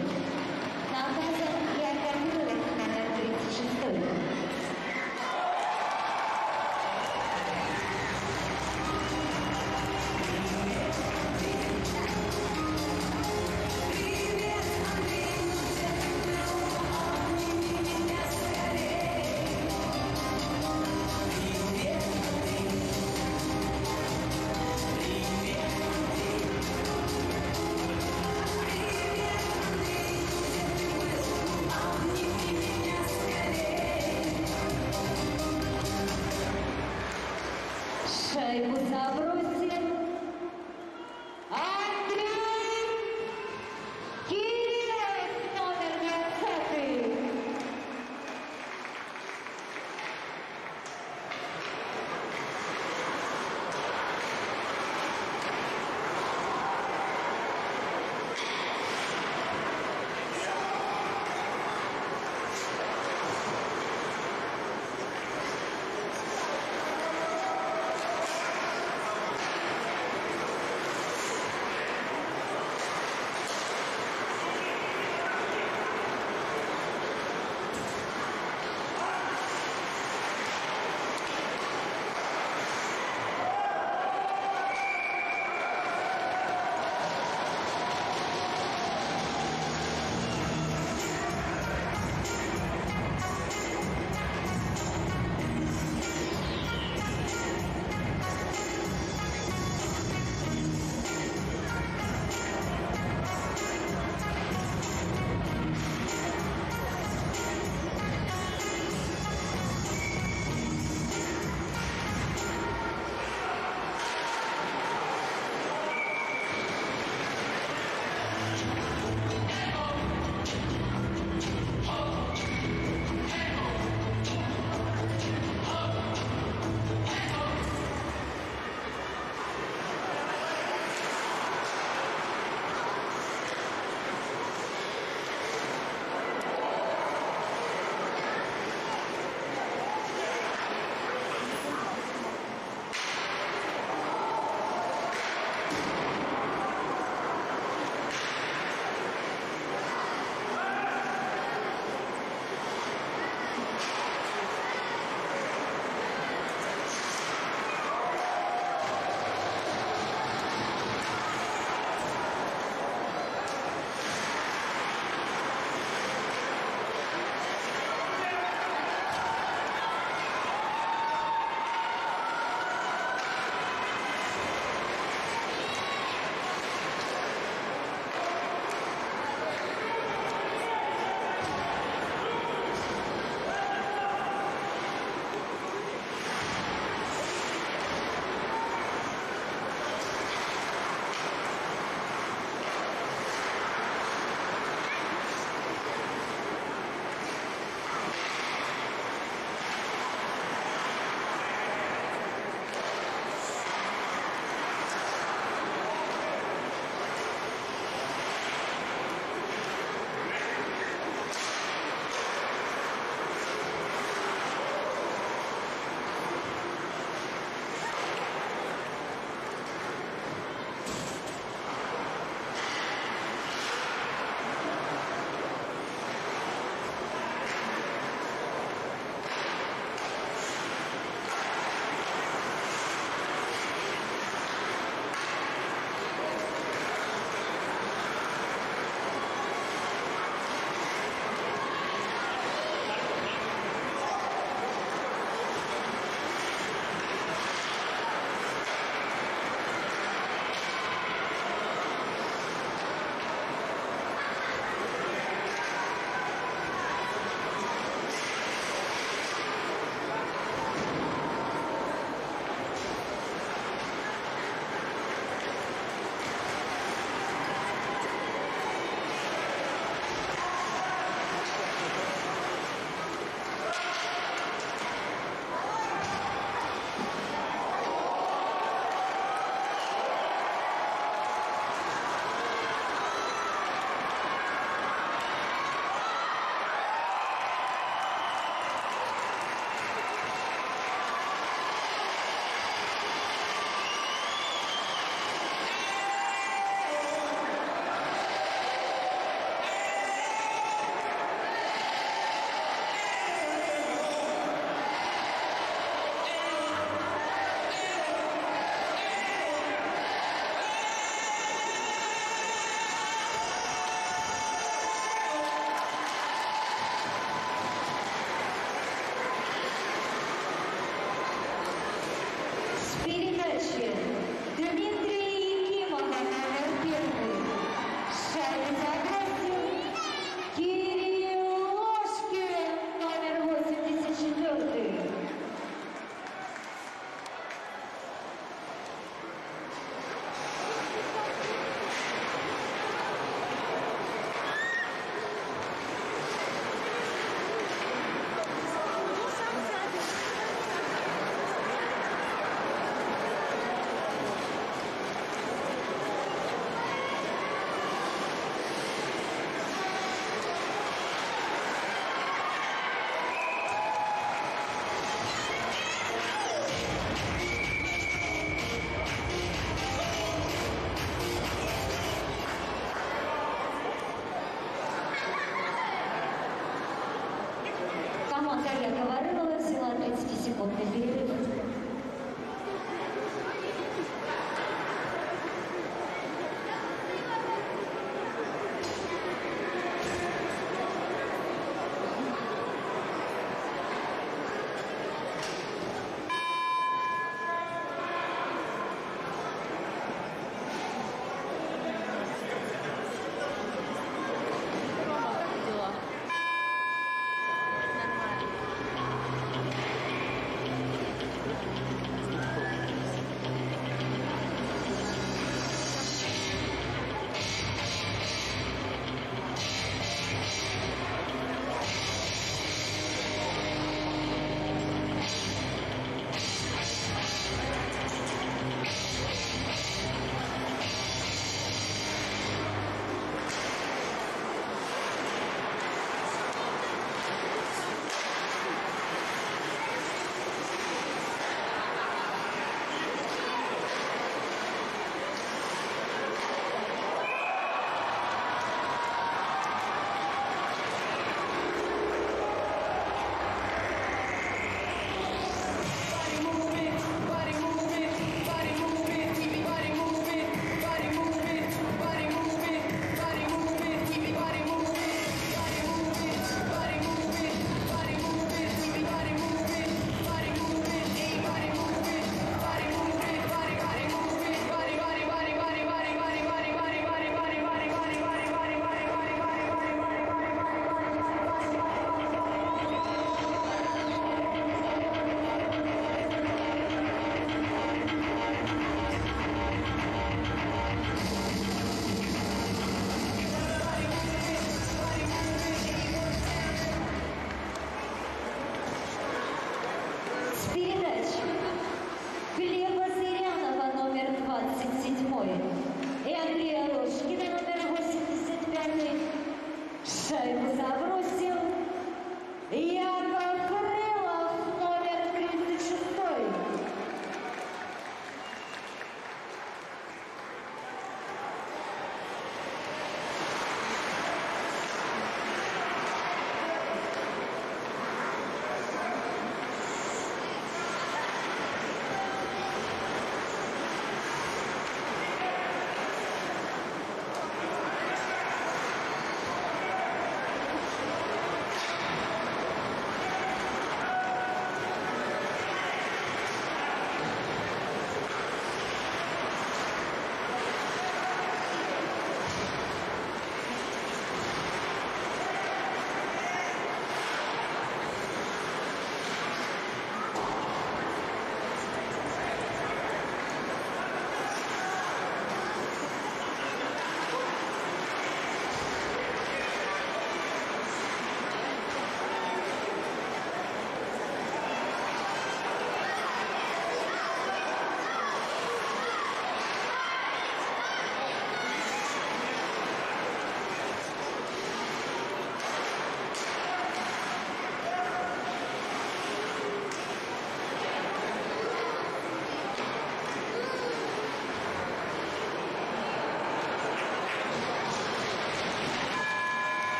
Наказан Яков номер 36.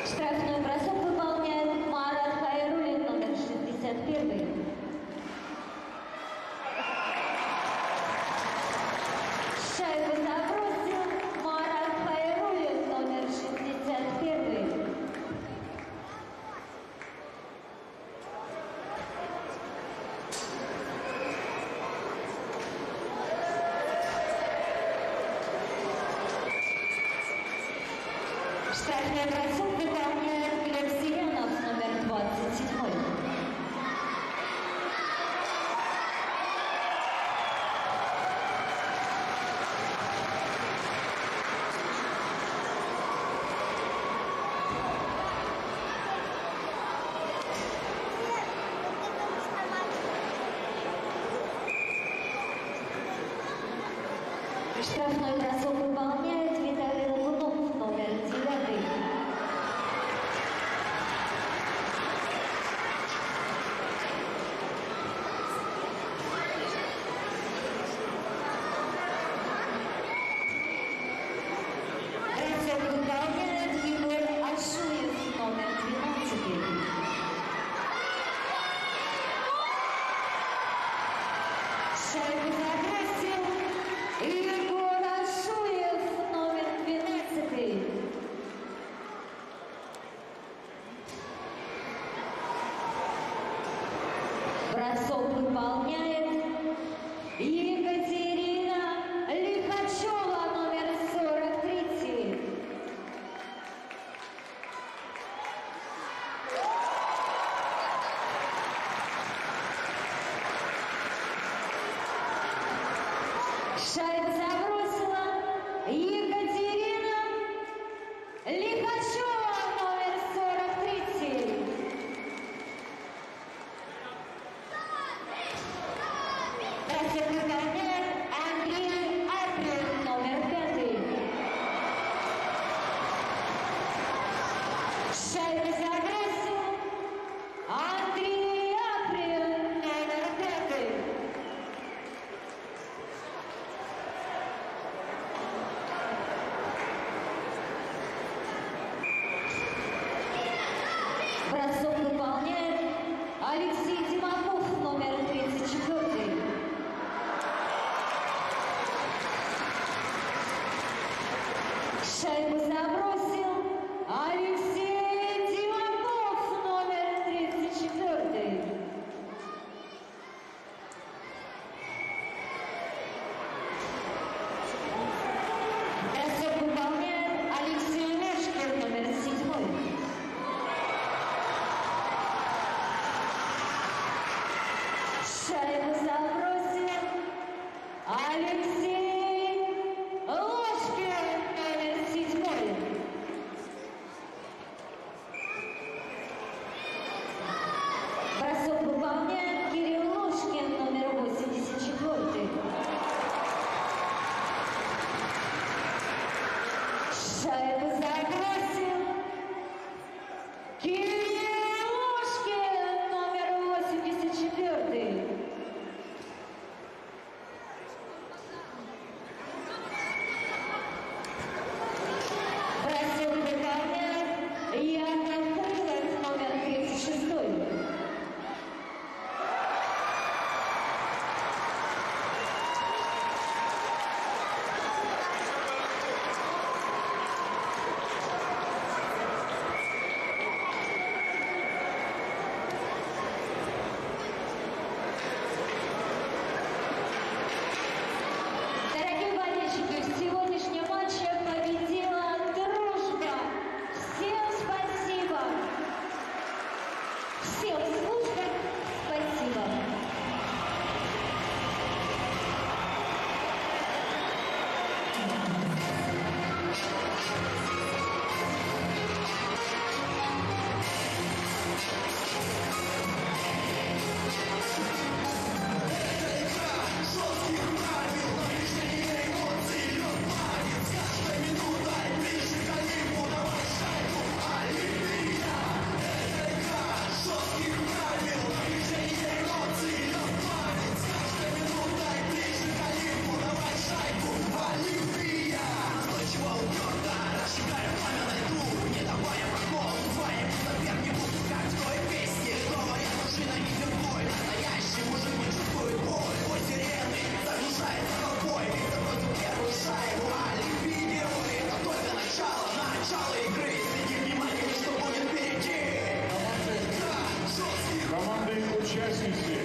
Штрафной бросок выполняет Марат Хайруллин, номер 61. Шайбу забросил Марат Хайруллин, номер 61. Штрафной бросок выполняет Глеб Зеленов, номер 27. Штрафной бросок выполняет Виталий Лагунов, номер 9. Бросок выполняет Егор Ашуев, номер 12. Шайбу забросил Егор Ашуев, номер 12. Бросок выполняет Екатерина Лихачева, номер 43. Шайбу забросила Екатерина Лихачева, номер 43. Бросок выполняет Андрей Апрель, номер 5. Шайбу забросил Андрей Апрель, номер 5. Бросок выполняет Алексей Тимаков, номер 34. Шайбу забросил Алексей Тимаков, номер 34. Бросок выполняет Алексей Мешкин, номер 7. сессии.